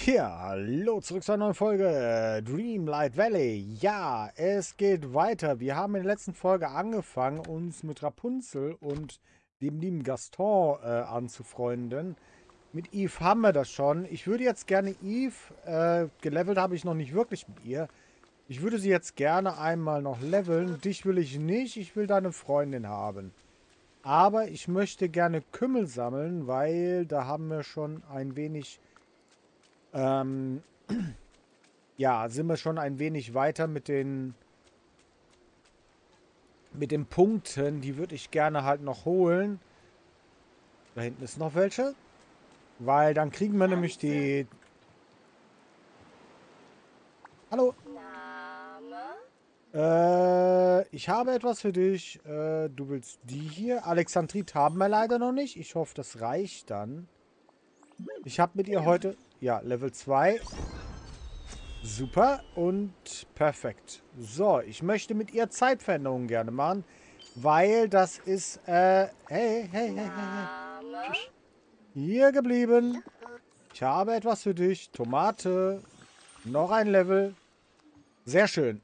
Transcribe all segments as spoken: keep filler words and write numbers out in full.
Ja, hallo, zurück zu einer neuen Folge äh, Dreamlight Valley. Ja, es geht weiter. Wir haben in der letzten Folge angefangen, uns mit Rapunzel und dem lieben Gaston äh, anzufreunden. Mit Eve haben wir das schon. Ich würde jetzt gerne Eve, äh, gelevelt habe ich noch nicht wirklich mit ihr. Ich würde sie jetzt gerne einmal noch leveln. Dich will ich nicht, ich will deine Freundin haben. Aber ich möchte gerne Kümmel sammeln, weil da haben wir schon ein wenig... Ähm, ja, sind wir schon ein wenig weiter mit den, mit den Punkten. Die würde ich gerne halt noch holen. Da hinten ist noch welche. Weil dann kriegen wir nämlich die... Hallo. Name? Äh, ich habe etwas für dich. Äh, du willst die hier. Alexandrit haben wir leider noch nicht. Ich hoffe, das reicht dann. Ich habe mit ihr heute... Ja, Level zwei. Super und perfekt. So, ich möchte mit ihr Zeitveränderungen gerne machen. Weil das ist... Äh, hey, hey, hey, hey, hey. Name? Hier geblieben. Ich habe etwas für dich. Tomate. Noch ein Level. Sehr schön.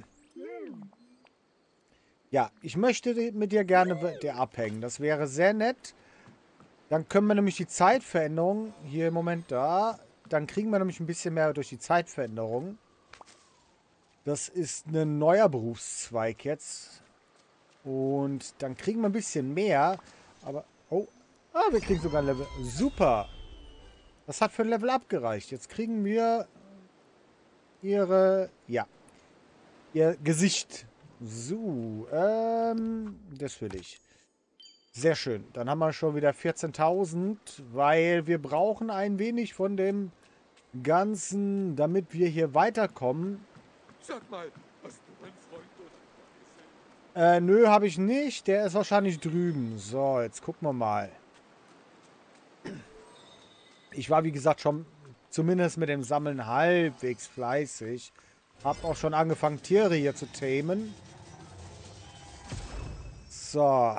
Ja, ich möchte mit dir gerne dir abhängen. Das wäre sehr nett. Dann können wir nämlich die Zeitveränderung, hier im Moment da, dann kriegen wir nämlich ein bisschen mehr durch die Zeitveränderung. Das ist ein neuer Berufszweig jetzt. Und dann kriegen wir ein bisschen mehr. Aber, oh, ah, wir kriegen sogar ein Level. Super. Das hat für ein Level abgereicht. Jetzt kriegen wir ihre, ja, ihr Gesicht. So, ähm, das will ich. Sehr schön. Dann haben wir schon wieder vierzehntausend, weil wir brauchen ein wenig von dem Ganzen, damit wir hier weiterkommen. Sag mal, hast du einen Freund oder gesehen? Äh, nö, habe ich nicht. Der ist wahrscheinlich drüben. So, jetzt gucken wir mal. Ich war, wie gesagt, schon zumindest mit dem Sammeln halbwegs fleißig. Hab auch schon angefangen, Tiere hier zu tamen. So.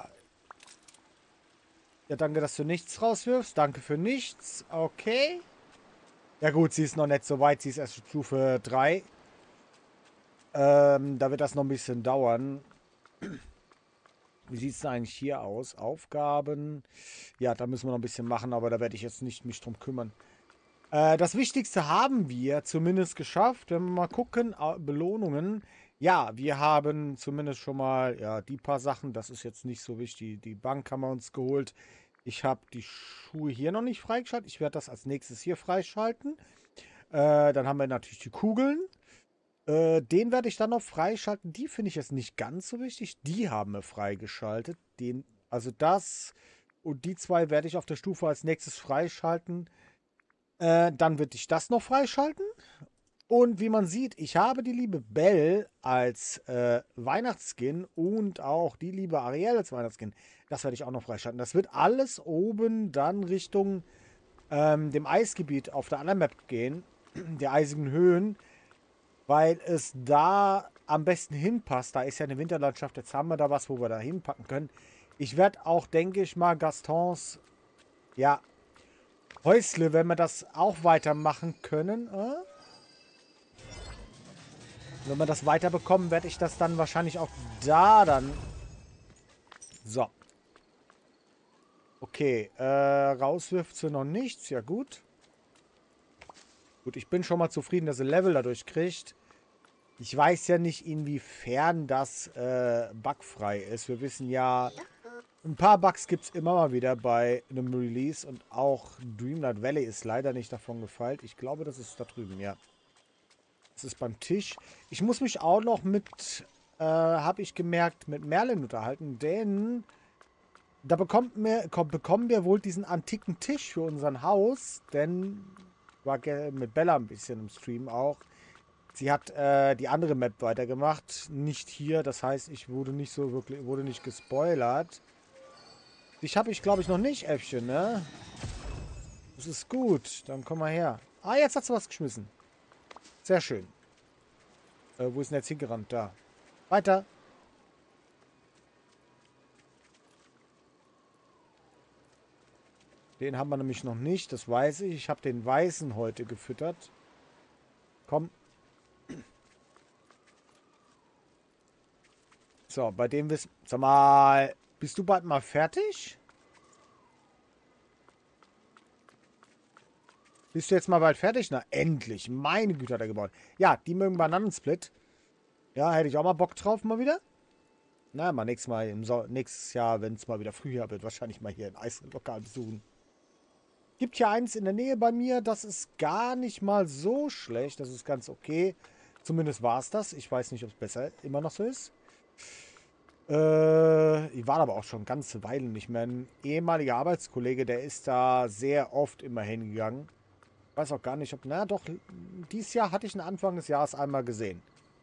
Ja, danke, dass du nichts rauswirfst. Danke für nichts. Okay. Ja gut, sie ist noch nicht so weit. Sie ist erst Stufe drei. Ähm, da wird das noch ein bisschen dauern. Wie sieht es denn eigentlich hier aus? Aufgaben. Ja, da müssen wir noch ein bisschen machen, aber da werde ich jetzt nicht mich drum kümmern. Äh, das Wichtigste haben wir zumindest geschafft. Wenn wir mal gucken, äh, Belohnungen. Ja, wir haben zumindest schon mal, ja, die paar Sachen. Das ist jetzt nicht so wichtig. Die Bank haben wir uns geholt. Ich habe die Schuhe hier noch nicht freigeschaltet. Ich werde das als nächstes hier freischalten. Äh, dann haben wir natürlich die Kugeln. Äh, den werde ich dann noch freischalten. Die finde ich jetzt nicht ganz so wichtig. Die haben wir freigeschaltet. Den, also das und die zwei werde ich auf der Stufe als nächstes freischalten. Äh, dann würde ich das noch freischalten. Und wie man sieht, ich habe die liebe Belle als äh, Weihnachtsskin und auch die liebe Ariel als Weihnachtsskin. Das werde ich auch noch freischalten. Das wird alles oben dann Richtung ähm, dem Eisgebiet auf der anderen Map gehen. Der eisigen Höhen. Weil es da am besten hinpasst. Da ist ja eine Winterlandschaft. Jetzt haben wir da was, wo wir da hinpacken können. Ich werde auch, denke ich mal, Gastons, ja, Häusle, wenn wir das auch weitermachen können. Äh? Wenn wir das weiterbekommen, werde ich das dann wahrscheinlich auch da dann... So. Okay, äh, rauswirft sie noch nichts. Ja, gut. Gut, ich bin schon mal zufrieden, dass sie Level dadurch kriegt. Ich weiß ja nicht, inwiefern das äh, bugfrei ist. Wir wissen ja, ein paar Bugs gibt es immer mal wieder bei einem Release. Und auch Dreamlight Valley ist leider nicht davon gefeilt. Ich glaube, das ist da drüben, ja. Das ist beim Tisch. Ich muss mich auch noch mit, äh, habe ich gemerkt, mit Merlin unterhalten. Denn da bekommt mir, komm, bekommen wir wohl diesen antiken Tisch für unser Haus. Denn war mit Bella ein bisschen im Stream auch. Sie hat äh, die andere Map weitergemacht, nicht hier. Das heißt, ich wurde nicht so wirklich, wurde nicht gespoilert. Dich habe ich, glaube ich, noch nicht, Äffchen, ne? Das ist gut. Dann komm mal her. Ah, jetzt hat sie was geschmissen. Sehr schön. Äh, wo ist denn jetzt hingerannt? Da. Weiter. Den haben wir nämlich noch nicht, das weiß ich. Ich habe den Weißen heute gefüttert. Komm. So, bei dem wissen... Sag mal, bist du bald mal fertig? Bist du jetzt mal bald fertig? Na, endlich. Meine Güte hat er gebaut. Ja, die mögen Bananensplit. Ja, hätte ich auch mal Bock drauf mal wieder. Na, mal nächstes Mal im so nächstes Jahr, wenn es mal wieder Frühjahr wird, wahrscheinlich mal hier ein Eislokal besuchen. Gibt hier eins in der Nähe bei mir, das ist gar nicht mal so schlecht. Das ist ganz okay. Zumindest war es das. Ich weiß nicht, ob es besser immer noch so ist. Äh, ich war aber auch schon eine ganze Weile nicht mehr. Ein ehemaliger Arbeitskollege, der ist da sehr oft immer hingegangen. Weiß auch gar nicht, ob... Na doch, dieses Jahr hatte ich ihn Anfang des Jahres einmal gesehen.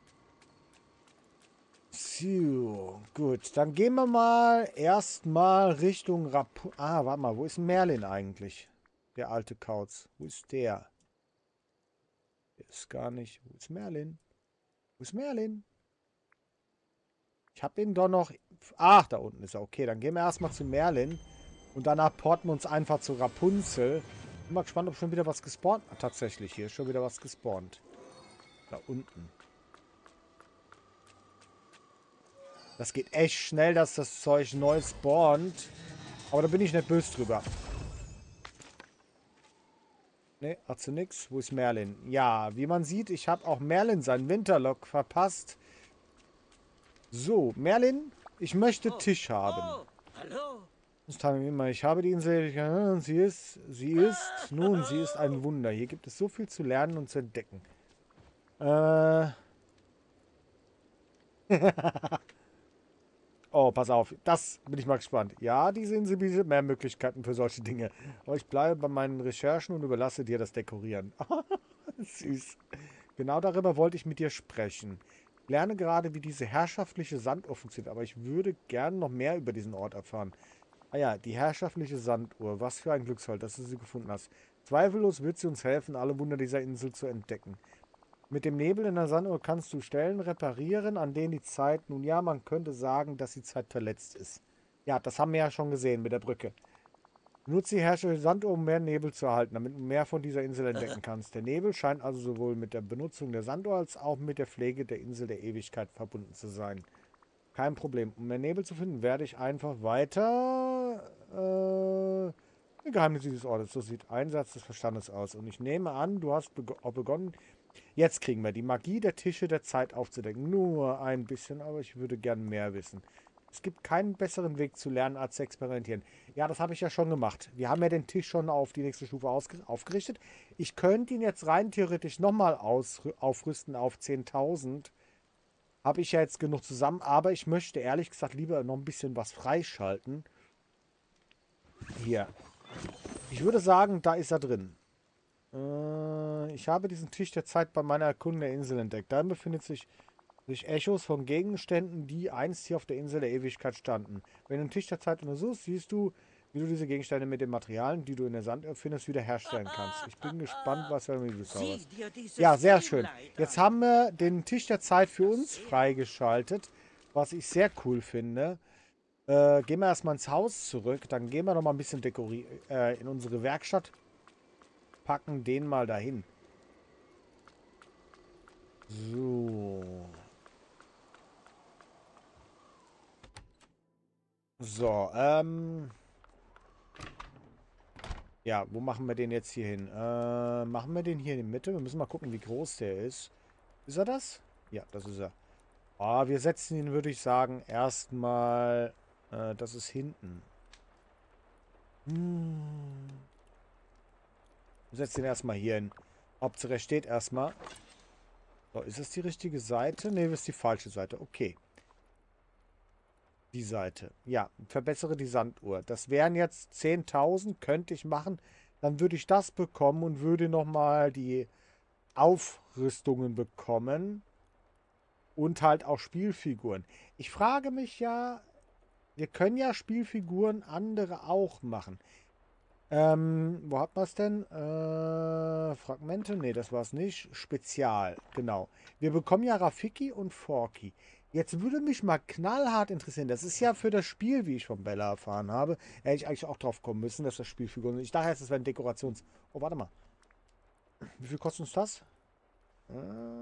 So, gut. Dann gehen wir mal erstmal Richtung Rapu... Ah, warte mal, wo ist Merlin eigentlich? Der alte Kauz. Wo ist der? Der ist gar nicht... Wo ist Merlin? Wo ist Merlin? Ich habe ihn doch noch... Ach, da unten ist er. Okay, dann gehen wir erstmal zu Merlin. Und danach porten wir uns einfach zu Rapunzel. Bin mal gespannt, ob schon wieder was gespawnt hat. Tatsächlich, hier ist schon wieder was gespawnt. Da unten. Das geht echt schnell, dass das Zeug neu spawnt. Aber da bin ich nicht böse drüber. Ne, hat sie nix. Wo ist Merlin? Ja, wie man sieht, ich habe auch Merlin seinen Winterlock verpasst. So, Merlin, ich möchte Tisch haben. Oh, hallo. Ich habe die Insel. Sie ist, sie ist, nun, sie ist ein Wunder. Hier gibt es so viel zu lernen und zu entdecken. Äh. Oh, pass auf. Das bin ich mal gespannt. Ja, diese Insel bietet mehr Möglichkeiten für solche Dinge. Aber ich bleibe bei meinen Recherchen und überlasse dir das Dekorieren. Süß. Genau darüber wollte ich mit dir sprechen. Ich lerne gerade, wie diese herrschaftliche Sanduhr funktioniert, aber ich würde gerne noch mehr über diesen Ort erfahren. Ah ja, die herrschaftliche Sanduhr. Was für ein Glücksfall, dass du sie gefunden hast. Zweifellos wird sie uns helfen, alle Wunder dieser Insel zu entdecken. Mit dem Nebel in der Sanduhr kannst du Stellen reparieren, an denen die Zeit, nun ja, man könnte sagen, dass die Zeit verletzt ist. Ja, das haben wir ja schon gesehen mit der Brücke. Nutze die herrschaftliche Sanduhr, um mehr Nebel zu erhalten, damit du mehr von dieser Insel entdecken kannst. Der Nebel scheint also sowohl mit der Benutzung der Sanduhr als auch mit der Pflege der Insel der Ewigkeit verbunden zu sein. Kein Problem. Um mehr Nebel zu finden, werde ich einfach weiter... Äh, Geheimnis dieses Ortes. So sieht Einsatz des Verstandes aus. Und ich nehme an, du hast beg auch begonnen... Jetzt kriegen wir die Magie der Tische der Zeit aufzudecken. Nur ein bisschen, aber ich würde gern mehr wissen. Es gibt keinen besseren Weg zu lernen, als zu experimentieren. Ja, das habe ich ja schon gemacht. Wir haben ja den Tisch schon auf die nächste Stufe aufgerichtet. Ich könnte ihn jetzt rein theoretisch nochmal aufrüsten auf zehntausend. Habe ich ja jetzt genug zusammen, aber ich möchte ehrlich gesagt lieber noch ein bisschen was freischalten. Hier. Ich würde sagen, da ist er drin. Äh, ich habe diesen Tisch der Zeit bei meiner Erkundung der Insel entdeckt. Darin befindet sich, sich Echos von Gegenständen, die einst hier auf der Insel der Ewigkeit standen. Wenn du den Tisch der Zeit untersuchst, siehst du, wie du diese Gegenstände mit den Materialien, die du in der Sand findest, wiederherstellen kannst. Ich bin gespannt, was wir mit Sieh dir dieses Ja, sehr schön. Filmleid Jetzt an. haben wir den Tisch der Zeit für uns freigeschaltet, was ich sehr cool finde. Äh, gehen wir erstmal ins Haus zurück, dann gehen wir noch mal ein bisschen dekorieren äh, in unsere Werkstatt. Packen den mal dahin. So. So, ähm. Ja, wo machen wir den jetzt hier hin? Äh, machen wir den hier in die Mitte? Wir müssen mal gucken, wie groß der ist. Ist er das? Ja, das ist er. Ah, wir setzen ihn, würde ich sagen, erstmal. Äh, das ist hinten. Hm. Wir setzen ihn erstmal hier hin. Hauptsache, er steht erstmal. So, ist es die richtige Seite? Ne, das ist die falsche Seite. Okay. Die Seite. Ja, verbessere die Sanduhr. Das wären jetzt zehntausend, könnte ich machen. Dann würde ich das bekommen und würde nochmal die Aufrüstungen bekommen. Und halt auch Spielfiguren. Ich frage mich ja, wir können ja Spielfiguren andere auch machen. Ähm, wo hat man es denn? Äh, Fragmente? Ne, das war es nicht. Spezial, genau. Wir bekommen ja Rafiki und Forky. Jetzt würde mich mal knallhart interessieren. Das ist ja für das Spiel, wie ich von Bella erfahren habe. Hätte ich eigentlich auch drauf kommen müssen, dass das Spielfiguren sind. Ich dachte erst, das wären Dekorations... Oh, warte mal. Wie viel kostet uns das? Äh,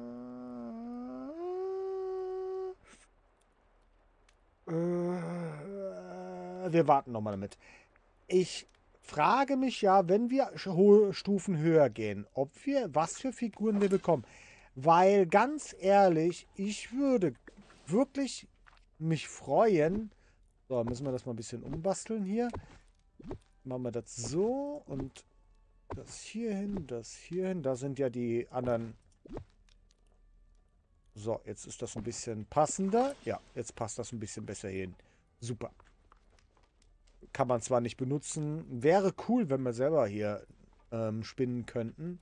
äh, wir warten nochmal damit. Ich frage mich ja, wenn wir hohe Stufen höher gehen, ob wir, was für Figuren wir bekommen. Weil ganz ehrlich, ich würde wirklich mich freuen. So, müssen wir das mal ein bisschen umbasteln hier. Machen wir das so und das hier hin, das hier hin. Da sind ja die anderen. So, jetzt ist das ein bisschen passender. Ja, jetzt passt das ein bisschen besser hin. Super. Kann man zwar nicht benutzen. Wäre cool, wenn wir selber hier ähm, spinnen könnten.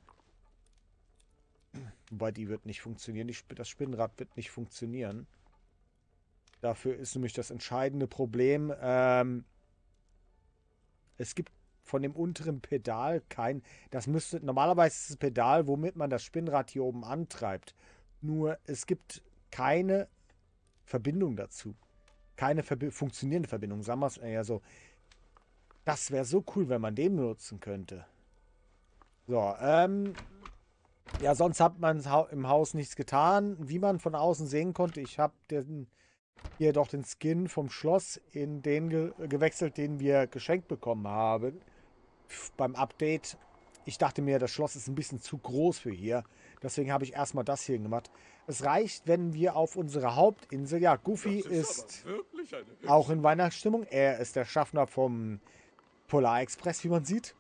Wobei die wird nicht funktionieren. Die, das Spinnrad wird nicht funktionieren. Dafür ist nämlich das entscheidende Problem. Ähm, es gibt von dem unteren Pedal kein... Das müsste... Normalerweise ist das Pedal, womit man das Spinnrad hier oben antreibt. Nur es gibt keine Verbindung dazu. Keine Verbi funktionierende Verbindung. Sagen wir es eher so. Das wäre so cool, wenn man den benutzen könnte. So, ähm... ja, sonst hat man im Haus nichts getan. Wie man von außen sehen konnte, ich habe den, hier doch den Skin vom Schloss in den ge gewechselt, den wir geschenkt bekommen haben. Beim Update. Ich dachte mir, das Schloss ist ein bisschen zu groß für hier. Deswegen habe ich erstmal das hier gemacht. Es reicht, wenn wir auf unserer Hauptinsel... Ja, Goofy ist, ist auch in Weihnachtsstimmung. Er ist der Schaffner vom Polar Express, wie man sieht.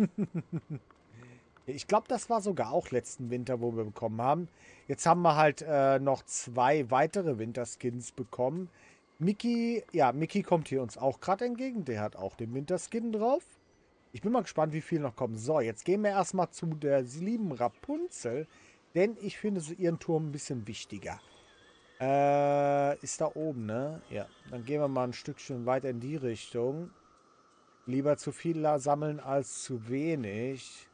Ich glaube, das war sogar auch letzten Winter, wo wir bekommen haben. Jetzt haben wir halt äh, noch zwei weitere Winterskins bekommen. Mickey, ja, Mickey kommt hier uns auch gerade entgegen. Der hat auch den Winterskin drauf. Ich bin mal gespannt, wie viel noch kommen. So, jetzt gehen wir erstmal zu der lieben Rapunzel. Denn ich finde so ihren Turm ein bisschen wichtiger. Äh, ist da oben, ne? Ja, dann gehen wir mal ein Stückchen weiter in die Richtung. Lieber zu viel sammeln als zu wenig.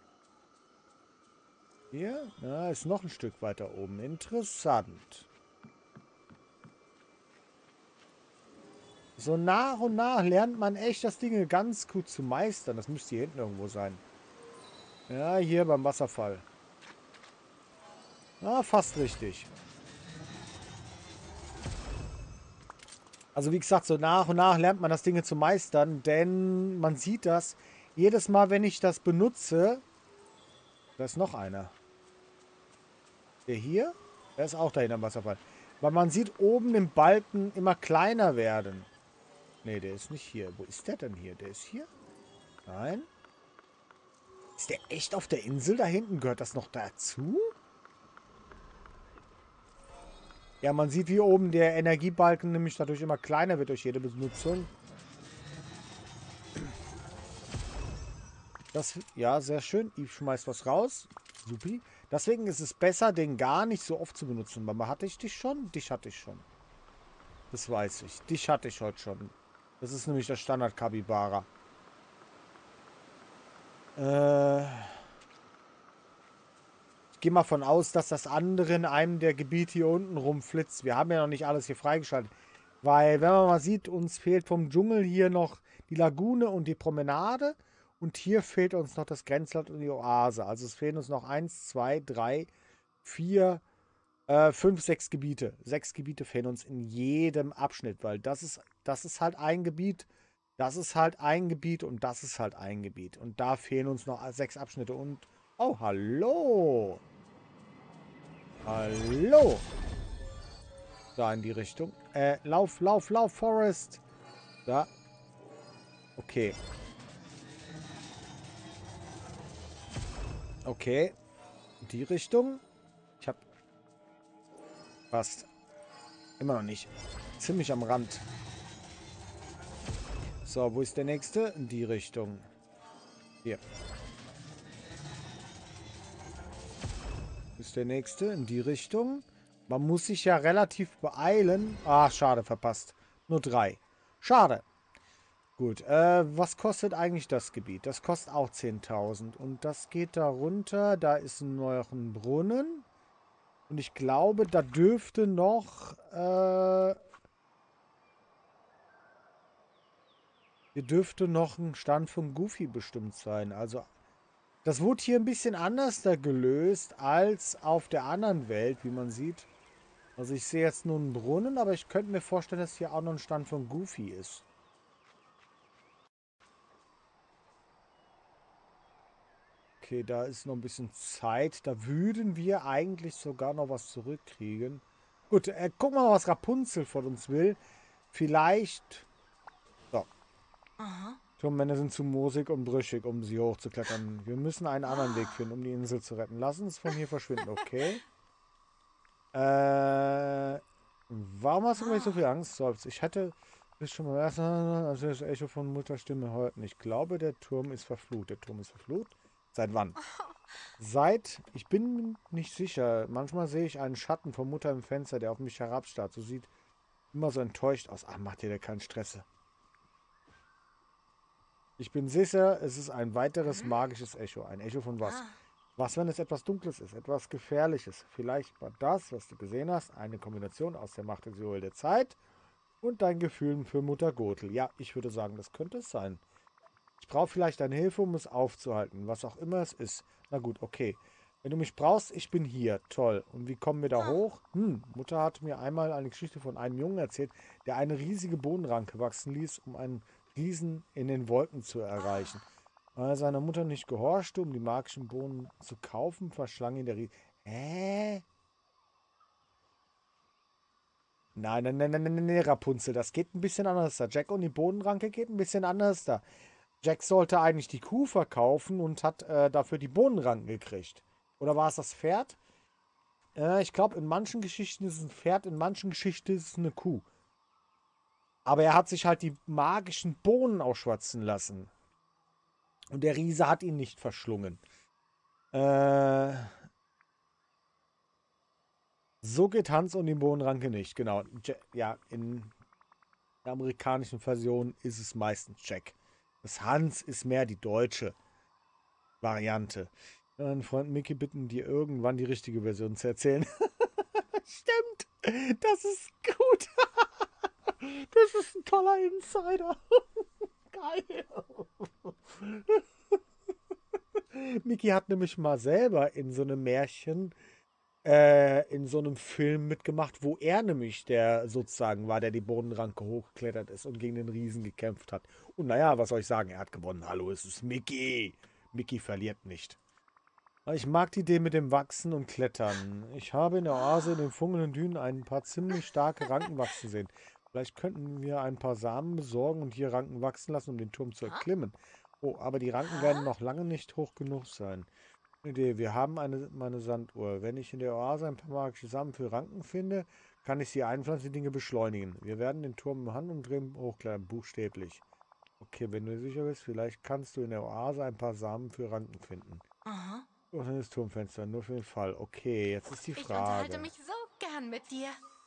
Hier? Ja, ist noch ein Stück weiter oben. Interessant. So nach und nach lernt man echt das Ding ganz gut zu meistern. Das müsste hier hinten irgendwo sein. Ja, hier beim Wasserfall. Ah, fast richtig. Also wie gesagt, so nach und nach lernt man das Ding zu meistern. Denn man sieht das jedes Mal, wenn ich das benutze. Da ist noch einer. Der hier? Der ist auch dahinter am Wasserfall. Weil man sieht oben den Balken immer kleiner werden. Ne, der ist nicht hier. Wo ist der denn hier? Der ist hier? Nein. Ist der echt auf der Insel da hinten? Gehört das noch dazu? Ja, man sieht, wie oben der Energiebalken nämlich dadurch immer kleiner wird durch jede Benutzung. Das, ja, sehr schön. Eve schmeißt was raus. Supi. Deswegen ist es besser, den gar nicht so oft zu benutzen. Mama, hatte ich dich schon? Dich hatte ich schon. Das weiß ich. Dich hatte ich heute schon. Das ist nämlich der Standard-Kabibara. Äh... Ich gehe mal von aus, dass das andere in einem der Gebiete hier unten rumflitzt. Wir haben ja noch nicht alles hier freigeschaltet. Weil, wenn man mal sieht, uns fehlt vom Dschungel hier noch die Lagune und die Promenade. Und hier fehlt uns noch das Grenzland und die Oase. Also es fehlen uns noch eins, zwei, drei, vier, äh, fünf, sechs Gebiete. Sechs Gebiete fehlen uns in jedem Abschnitt. Weil das ist, das ist halt ein Gebiet, das ist halt ein Gebiet und das ist halt ein Gebiet. Und da fehlen uns noch sechs Abschnitte. Und, oh, hallo! Hallo! Da in die Richtung. Äh, lauf, lauf, lauf, Forest! Da. Okay. Okay. In die Richtung. Ich hab... Passt. Immer noch nicht. Ziemlich am Rand. So, wo ist der nächste? In die Richtung. Hier. Ist der nächste in die Richtung. Man muss sich ja relativ beeilen. Ah, schade, verpasst. Nur drei. Schade. Gut, äh, was kostet eigentlich das Gebiet? Das kostet auch zehntausend. Und das geht da runter. Da ist noch ein Brunnen. Und ich glaube, da dürfte noch... Äh, hier dürfte noch ein Stand von Goofy bestimmt sein. Also, das wurde hier ein bisschen anders da gelöst als auf der anderen Welt, wie man sieht. Also, ich sehe jetzt nur einen Brunnen, aber ich könnte mir vorstellen, dass hier auch noch ein Stand von Goofy ist. Okay, da ist noch ein bisschen Zeit. Da würden wir eigentlich sogar noch was zurückkriegen. Gut, äh, gucken wir mal, was Rapunzel von uns will. Vielleicht... So, Aha. Turmwände sind zu moosig und brüchig, um sie hochzuklettern. Wir müssen einen anderen Weg finden, um die Insel zu retten. Lass uns von hier verschwinden, okay? Äh, warum hast du gleich so viel Angst, Seufzt? Ich hatte bis schon mal erst, als das Echo von Mutters Stimme hörten. Ich glaube, der Turm ist verflucht. Der Turm ist verflucht? Seit wann? Seit, ich bin nicht sicher. Manchmal sehe ich einen Schatten von Mutter im Fenster, der auf mich herabstarrt. So sieht immer so enttäuscht aus. Ach, macht dir da keinen Stress. Ich bin sicher, es ist ein weiteres magisches Echo. Ein Echo von was? Ah. Was, wenn es etwas Dunkles ist, etwas Gefährliches? Vielleicht war das, was du gesehen hast, eine Kombination aus der Macht des Symbol der Zeit und deinen Gefühlen für Mutter Gothel. Ja, ich würde sagen, das könnte es sein. Ich brauche vielleicht deine Hilfe, um es aufzuhalten, was auch immer es ist. Na gut, okay. Wenn du mich brauchst, ich bin hier. Toll. Und wie kommen wir da hoch? Hm, Mutter hat mir einmal eine Geschichte von einem Jungen erzählt, der eine riesige Bohnenranke wachsen ließ, um einen Riesen in den Wolken zu erreichen. Weil er seiner Mutter nicht gehorchte, um die magischen Bohnen zu kaufen, verschlang ihn der Riese. Hä? Nein, nein, nein, nein, nein, nein, Rapunzel, das geht ein bisschen anders da. Jack und die Bohnenranke geht ein bisschen anders da. Jack sollte eigentlich die Kuh verkaufen und hat äh, dafür die Bohnenranken gekriegt. Oder war es das Pferd? Äh, ich glaube, in manchen Geschichten ist es ein Pferd, in manchen Geschichten ist es eine Kuh. Aber er hat sich halt die magischen Bohnen ausschwatzen lassen. Und der Riese hat ihn nicht verschlungen. Äh, so geht Hans und die Bohnenranke nicht. Genau. Ja, in der amerikanischen Version ist es meistens Jack. Das Hans ist mehr die deutsche Variante. Meinen Freund Mickey bitten, dir irgendwann die richtige Version zu erzählen. Stimmt. Das ist gut. Das ist ein toller Insider. Geil. Mickey hat nämlich mal selber in so einem Märchen, äh, in so einem Film mitgemacht, wo er nämlich der sozusagen war, der die Bodenranke hochgeklettert ist und gegen den Riesen gekämpft hat. Und naja, was soll ich sagen? Er hat gewonnen. Hallo, es ist Mickey. Mickey verliert nicht. Ich mag die Idee mit dem Wachsen und Klettern. Ich habe in der Oase in den funkelnden Dünen ein paar ziemlich starke Ranken wachsen sehen. Vielleicht könnten wir ein paar Samen besorgen und hier Ranken wachsen lassen, um den Turm zu erklimmen. Oh, aber die Ranken werden noch lange nicht hoch genug sein. Idee, wir haben eine, meine Sanduhr. Wenn ich in der Oase ein paar magische Samen für Ranken finde, kann ich sie einpflanzen, die Dinge beschleunigen. Wir werden den Turm im Handumdrehen hochklettern, buchstäblich. Okay, wenn du sicher bist, vielleicht kannst du in der Oase ein paar Samen für Ranken finden. Aha. Öffne das Turmfenster, nur für den Fall. Okay, jetzt ist die Ich unterhalte Frage. mich so gern mit dir.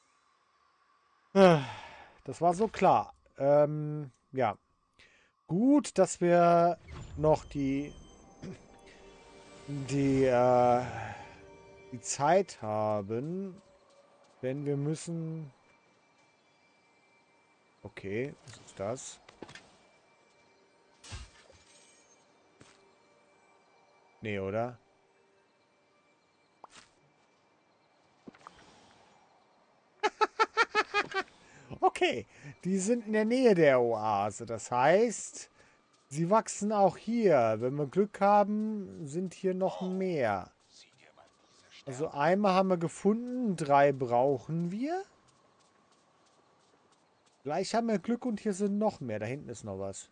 Das war so klar. Ähm, ja. Gut, dass wir noch die, die, äh, die Zeit haben. Denn wir müssen... Okay, was ist das? Nee, oder? Okay, die sind in der Nähe der Oase. Das heißt, sie wachsen auch hier. Wenn wir Glück haben, sind hier noch mehr. Also einmal haben wir gefunden, drei brauchen wir. Gleich haben wir Glück und hier sind noch mehr. Da hinten ist noch was.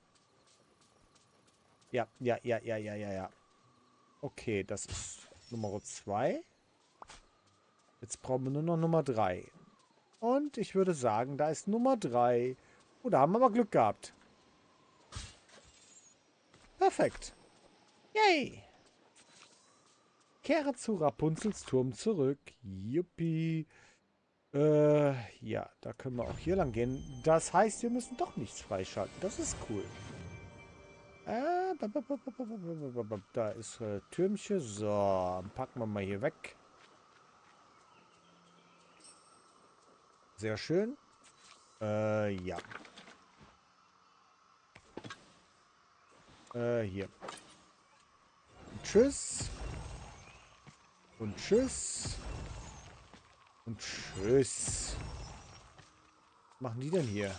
Ja, ja, ja, ja, ja, ja, ja. Okay, das ist Nummer zwei. Jetzt brauchen wir nur noch Nummer drei. Und ich würde sagen, da ist Nummer drei. Oh, da haben wir mal Glück gehabt. Perfekt. Yay. Kehre zu Rapunzels Turm zurück. Yuppie. Äh, ja, da können wir auch hier lang gehen. Das heißt, wir müssen doch nichts freischalten. Das ist cool. Äh, da ist äh, Türmchen. So, packen wir mal hier weg. Sehr schön. Äh, ja. Äh, hier. Und tschüss. Und tschüss. Und tschüss. Was machen die denn hier?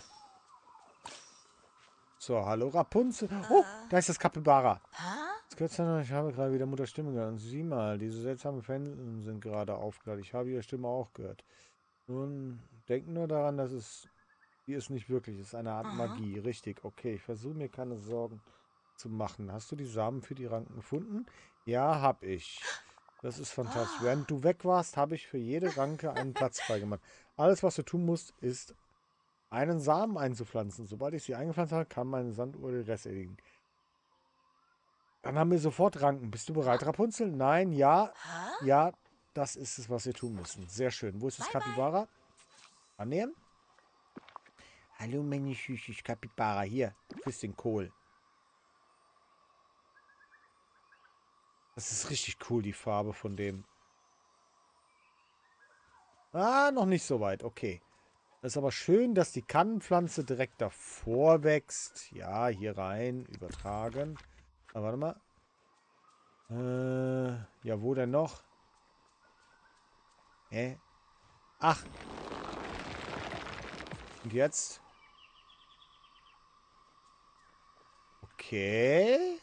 So, hallo Rapunzel. Oh, da ist das Capybara. Das gehört ja noch. Ich habe gerade wieder Mutters Stimme gehört. Und sieh mal, diese seltsamen Fans sind gerade aufgeladen. Ich habe ihre Stimme auch gehört. Nun, denk nur daran, dass es, die ist nicht wirklich. Es ist eine Art Magie. Richtig, okay. Ich versuche mir keine Sorgen zu machen. Hast du die Samen für die Ranken gefunden? Ja, hab ich. Das ist fantastisch. Während du weg warst, habe ich für jede Ranke einen Platz freigemacht. Alles, was du tun musst, ist einen Samen einzupflanzen. Sobald ich sie eingepflanzt habe, kann meine Sanduhr den Rest erledigen. Dann haben wir sofort Ranken. Bist du bereit, Rapunzel? Nein, ja. Ja, das ist es, was wir tun müssen. Sehr schön. Wo ist das Capybara? Annähern. Hallo, meine süßes Capybara. Hier, küss den Kohl. Das ist richtig cool, die Farbe von dem. Ah, noch nicht so weit. Okay. Das ist aber schön, dass die Kannenpflanze direkt davor wächst. Ja, hier rein. Übertragen. Ah, warte mal. Äh, ja, wo denn noch? Hä? Ach. Und jetzt? Okay.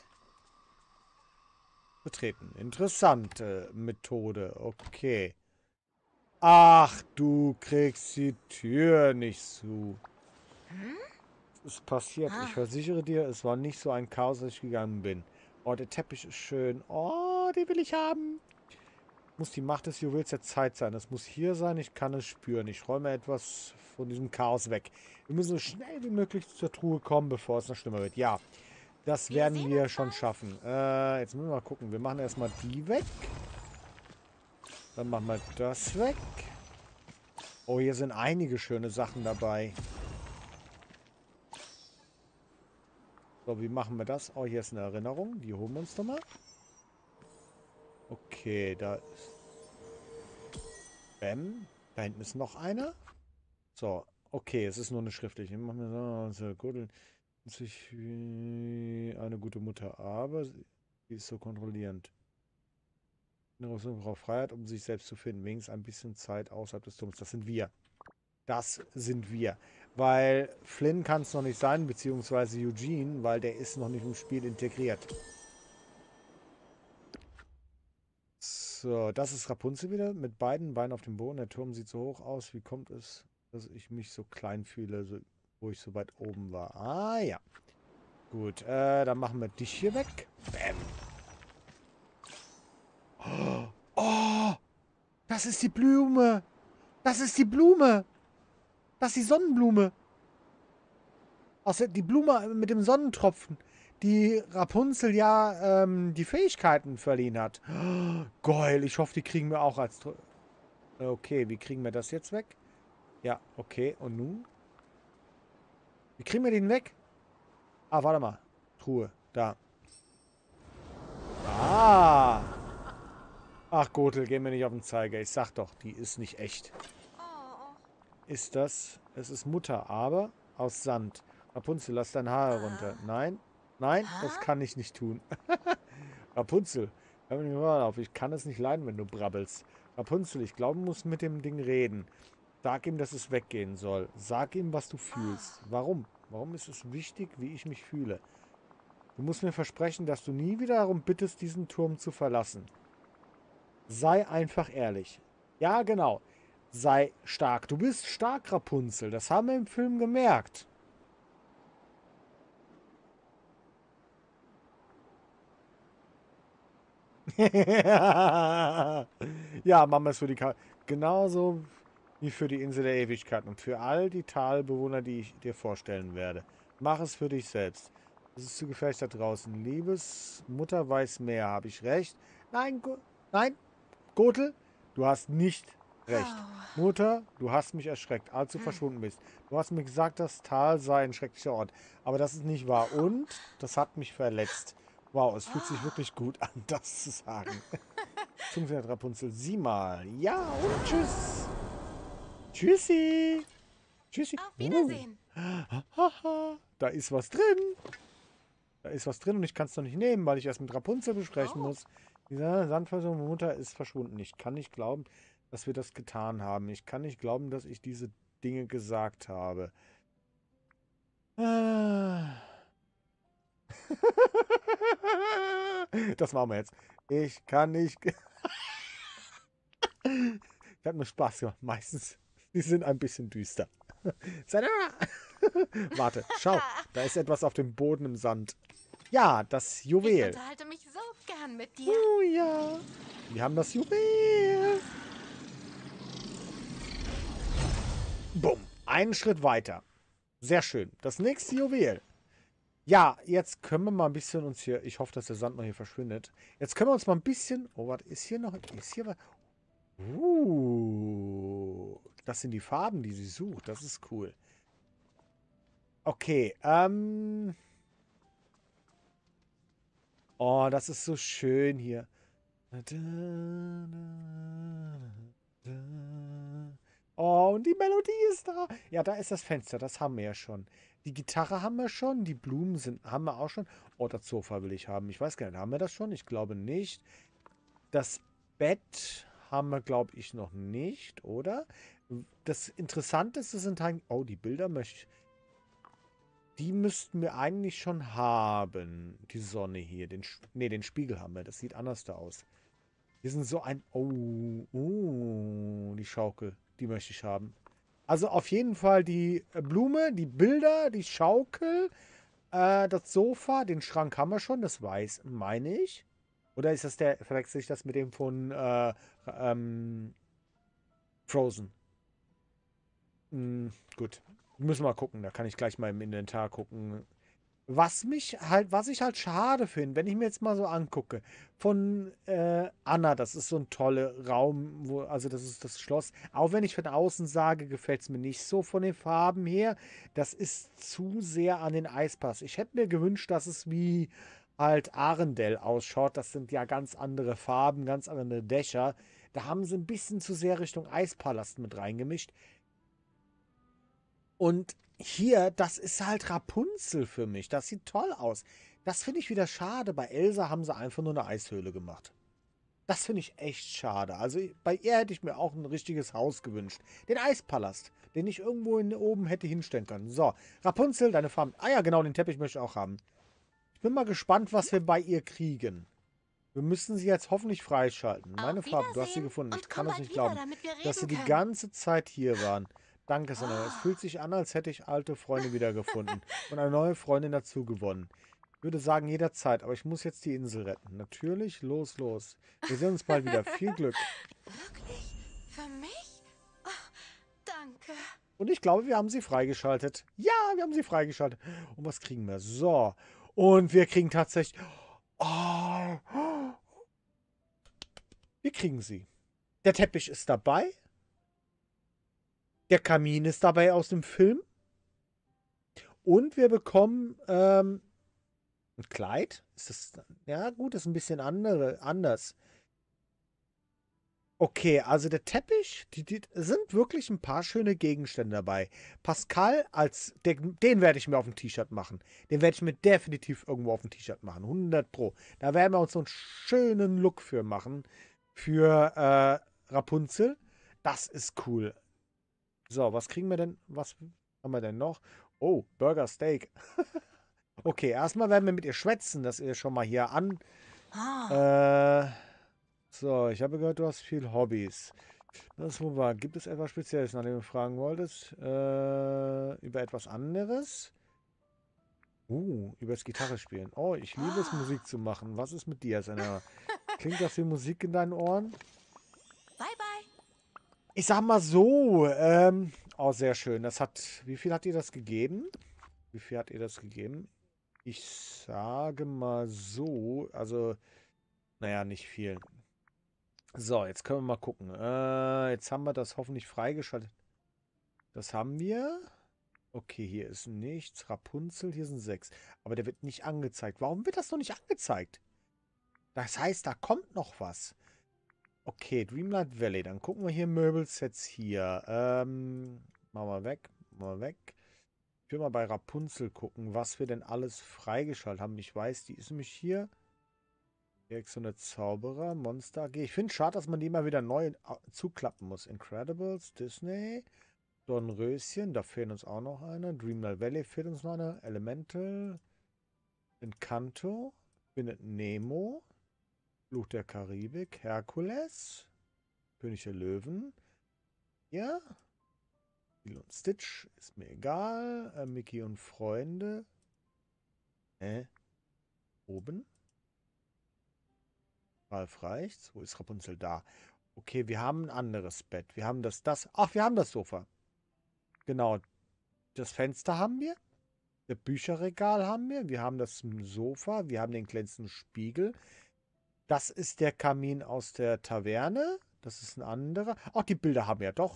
Betreten. Interessante Methode. Okay. Ach, du kriegst die Tür nicht zu. Es ist passiert. Ich versichere dir, es war nicht so ein Chaos, als ich gegangen bin. Oh, der Teppich ist schön. Oh, den will ich haben. Muss die Macht des Juwels der Zeit sein. Das muss hier sein. Ich kann es spüren. Ich räume etwas von diesem Chaos weg. Wir müssen so schnell wie möglich zur Truhe kommen, bevor es noch schlimmer wird. Ja, das Wir werden sehen wir uns schon bald. schaffen. Äh, jetzt müssen wir mal gucken. Wir machen erstmal die weg. Dann machen wir das weg. Oh, hier sind einige schöne Sachen dabei. So, wie machen wir das? Oh, hier ist eine Erinnerung. Die holen wir uns doch mal. Okay, da ist... Bäm. Da hinten ist noch einer. So, okay, es ist nur eine schriftliche. Machen wir so, also, gut, sich wie eine gute Mutter, aber sie ist so kontrollierend. Eine Frau Freiheit, um sich selbst zu finden. Wenigstens ein bisschen Zeit außerhalb des Turms. Das sind wir. Das sind wir. Weil Flynn kann es noch nicht sein, beziehungsweise Eugene, weil der ist noch nicht im Spiel integriert. So, das ist Rapunzel wieder mit beiden Beinen auf dem Boden. Der Turm sieht so hoch aus. Wie kommt es, dass ich mich so klein fühle, so, wo ich so weit oben war? Ah, ja. Gut, äh, dann machen wir dich hier weg. Bäm. Oh, das ist die Blume. Das ist die Blume. Das ist die Sonnenblume. Also die Blume mit dem Sonnentropfen, die Rapunzel ja ähm, die Fähigkeiten verliehen hat. Oh, geil, ich hoffe, die kriegen wir auch als... Tr okay, wie kriegen wir das jetzt weg? Ja, okay, und nun? Wie kriegen wir den weg? Ah, warte mal. Truhe, da. Ah! Ach, Gothel, geh mir nicht auf den Zeiger. Ich sag doch, die ist nicht echt. Oh. Ist das... Es ist Mutter, aber aus Sand. Rapunzel, lass dein Haar herunter. Nein, nein, das kann ich nicht tun. Rapunzel, hör mir nicht mal auf. Ich kann es nicht leiden, wenn du brabbelst. Rapunzel, ich glaube, du musst mit dem Ding reden. Sag ihm, dass es weggehen soll. Sag ihm, was du fühlst. Warum? Warum ist es wichtig, wie ich mich fühle? Du musst mir versprechen, dass du nie wieder darum bittest, diesen Turm zu verlassen. Sei einfach ehrlich. Ja, genau. Sei stark. Du bist stark, Rapunzel. Das haben wir im Film gemerkt. Ja, machen wir es für die Karte. Genauso wie für die Insel der Ewigkeit und für all die Talbewohner, die ich dir vorstellen werde. Mach es für dich selbst. Es ist zu gefährlich da draußen. Liebes Mutter weiß mehr. Habe ich recht? Nein, Go nein, Gothel, du hast nicht recht. Mutter, du hast mich erschreckt, als du verschwunden bist. Du hast mir gesagt, das Tal sei ein schrecklicher Ort. Aber das ist nicht wahr. Und das hat mich verletzt. Wow, es fühlt sich wirklich gut an, das zu sagen. Funktioniert, Rapunzel. Sieh mal. Ja, und tschüss. Tschüssi. Tschüssi. Auf Wiedersehen. Haha, da ist was drin. Da ist was drin und ich kann es noch nicht nehmen, weil ich erst mit Rapunzel besprechen Oh. muss. Diese sanftversicherte Mutter ist verschwunden. Ich kann nicht glauben, dass wir das getan haben. Ich kann nicht glauben, dass ich diese Dinge gesagt habe. Ah. Das machen wir jetzt. Ich kann nicht... Ich habe nur Spaß gemacht. Meistens, die sind ein bisschen düster. Sada! Warte, schau. Da ist etwas auf dem Boden im Sand. Ja, das Ich Juwel. unterhalte mich so gern mit dir. Oh ja. Wir haben das Juwel. Bumm. Einen Schritt weiter. Sehr schön. Das nächste Juwel. Ja, jetzt können wir mal ein bisschen uns hier... Ich hoffe, dass der Sand noch hier verschwindet. Jetzt können wir uns mal ein bisschen... Oh, was ist hier noch? Ist hier was... Uh, das sind die Farben, die sie sucht. Das ist cool. Okay, ähm... Oh, das ist so schön hier. Oh, und die Melodie ist da. Ja, da ist das Fenster. Das haben wir ja schon. Die Gitarre haben wir schon. Die Blumen sind, haben wir auch schon. Oh, das Sofa will ich haben. Ich weiß gar nicht, haben wir das schon? Ich glaube nicht. Das Bett haben wir, glaube ich, noch nicht, oder? Das Interessanteste sind eigentlich... Oh, die Bilder möchte ich... Die müssten wir eigentlich schon haben. Die Sonne hier. Den, ne, den Spiegel haben wir. Das sieht anders da aus. Wir sind so ein... Oh, oh, die Schaukel. Die möchte ich haben. Also auf jeden Fall die Blume, die Bilder, die Schaukel, äh, das Sofa, den Schrank haben wir schon. Das weiß, meine ich. Oder ist das der... Verwechsel ich das mit dem von äh, ähm, Frozen? Hm, gut. Müssen wir mal gucken. Da kann ich gleich mal im Inventar gucken. Was mich halt, was ich halt schade finde, wenn ich mir jetzt mal so angucke, von äh, Anna, das ist so ein toller Raum, wo, also das ist das Schloss. Auch wenn ich von außen sage, gefällt es mir nicht so von den Farben her. Das ist zu sehr an den Eispass. Ich hätte mir gewünscht, dass es wie halt Arendelle ausschaut. Das sind ja ganz andere Farben, ganz andere Dächer. Da haben sie ein bisschen zu sehr Richtung Eispalast mit reingemischt. Und hier, das ist halt Rapunzel für mich. Das sieht toll aus. Das finde ich wieder schade. Bei Elsa haben sie einfach nur eine Eishöhle gemacht. Das finde ich echt schade. Also bei ihr hätte ich mir auch ein richtiges Haus gewünscht. Den Eispalast, den ich irgendwo in, oben hätte hinstellen können. So, Rapunzel, deine Farm. Ah ja, genau, den Teppich möchte ich auch haben. Ich bin mal gespannt, was wir bei ihr kriegen. Wir müssen sie jetzt hoffentlich freischalten. Meine Auf Farbe, du hast sie Wiedersehen gefunden. Ich und kann komm es bald nicht wieder, glauben, damit wir dass sie reden die können. ganze Zeit hier waren. Danke, Sonne. Es fühlt sich an, als hätte ich alte Freunde wiedergefunden und eine neue Freundin dazu gewonnen. Ich würde sagen, jederzeit, aber ich muss jetzt die Insel retten. Natürlich, los, los. Wir sehen uns bald wieder. Viel Glück. Wirklich? Für mich? Oh, danke. Und ich glaube, wir haben sie freigeschaltet. Ja, wir haben sie freigeschaltet. Und was kriegen wir? So. Und wir kriegen tatsächlich... Oh. Wir kriegen sie. Der Teppich ist dabei. Der Kamin ist dabei aus dem Film. Und wir bekommen ähm, ein Kleid. Ist das, ja gut, ist ein bisschen andere, anders. Okay, also der Teppich, die, die sind wirklich ein paar schöne Gegenstände dabei. Pascal, als der, den werde ich mir auf ein T-Shirt machen. Den werde ich mir definitiv irgendwo auf ein T-Shirt machen. hundert Pro. Da werden wir uns so einen schönen Look für machen. Für äh, Rapunzel. Das ist cool. So, was kriegen wir denn? Was haben wir denn noch? Oh, Burger Steak. Okay, erstmal werden wir mit ihr schwätzen, dass ihr schon mal hier an. Ah. Äh, so, ich habe gehört, du hast viel Hobbys. Das wo war. Gibt es etwas Spezielles, nach dem du fragen wolltest? Äh, über etwas anderes? Uh, über das Gitarre spielen. Oh, ich liebe es, Musik zu machen. Was ist mit dir, Senna? Klingt das wie Musik in deinen Ohren? Bye, bye. Ich sag mal so, ähm, oh, sehr schön. Das hat, wie viel hat ihr das gegeben? Wie viel hat ihr das gegeben? Ich sage mal so, also, naja, nicht viel. So, jetzt können wir mal gucken. Äh, jetzt haben wir das hoffentlich freigeschaltet. Das haben wir. Okay, hier ist nichts. Rapunzel, hier sind sechs. Aber der wird nicht angezeigt. Warum wird das noch nicht angezeigt? Das heißt, da kommt noch was. Okay, Dreamlight Valley. Dann gucken wir hier Möbelsets hier. Ähm, machen wir weg. Machen wir weg. Ich will mal bei Rapunzel gucken, was wir denn alles freigeschaltet haben. Ich weiß, die ist nämlich hier. Direkt so eine Zauberer, Monster A G. Ich finde es schade, dass man die immer wieder neu au- zuklappen muss. Incredibles, Disney, Dornröschen, da fehlen uns auch noch eine. Dreamlight Valley fehlt uns noch eine. Elemental, Encanto, Findet Nemo, Fluch der Karibik, Herkules, König der Löwen. Ja, Lilo und Stitch, ist mir egal. Äh, Mickey und Freunde. Hä? Oben? Ralf reicht's. Wo ist Rapunzel? Da. Okay, wir haben ein anderes Bett. Wir haben das, das. Ach, wir haben das Sofa. Genau. Das Fenster haben wir. Das Bücherregal haben wir. Wir haben das Sofa. Wir haben den glänzenden Spiegel. Das ist der Kamin aus der Taverne. Das ist ein anderer. Ach, die Bilder haben wir ja doch.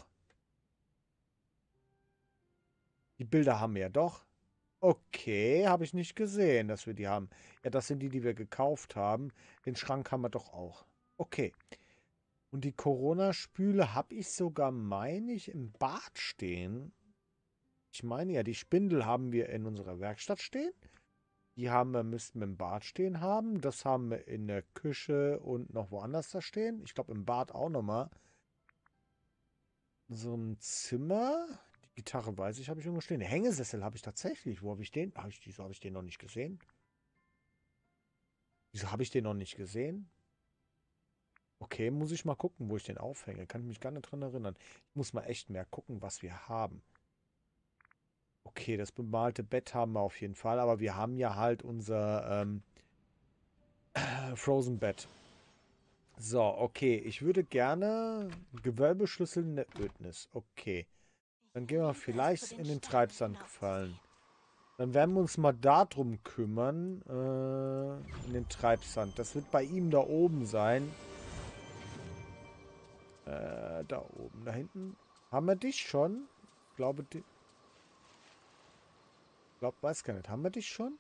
Die Bilder haben wir ja doch. Okay, habe ich nicht gesehen, dass wir die haben. Ja, das sind die, die wir gekauft haben. Den Schrank haben wir doch auch. Okay. Und die Corona-Spüle habe ich sogar, meine ich, im Bad stehen. Ich meine ja, die Spindel haben wir in unserer Werkstatt stehen. Die haben wir, müssten wir im Bad stehen haben. Das haben wir in der Küche und noch woanders da stehen. Ich glaube im Bad auch nochmal. In so einem Zimmer. Die Gitarre weiß ich, habe ich irgendwo stehen. Den Hängesessel habe ich tatsächlich. Wo habe ich den? Hab ich, wieso habe ich den noch nicht gesehen? Wieso habe ich den noch nicht gesehen? Okay, muss ich mal gucken, wo ich den aufhänge. Kann ich mich gar nicht dran erinnern. Ich muss mal echt mehr gucken, was wir haben. Okay, das bemalte Bett haben wir auf jeden Fall, aber wir haben ja halt unser ähm, Frozen Bett. So, okay, ich würde gerne Gewölbeschlüssel in der Ödnis. Okay, dann gehen wir vielleicht in den Treibsand gefallen. Dann werden wir uns mal darum kümmern, äh, in den Treibsand. Das wird bei ihm da oben sein. Äh, da oben, da hinten. Haben wir dich schon? Ich glaube, die, glaub, weiß gar nicht. Haben wir dich schon?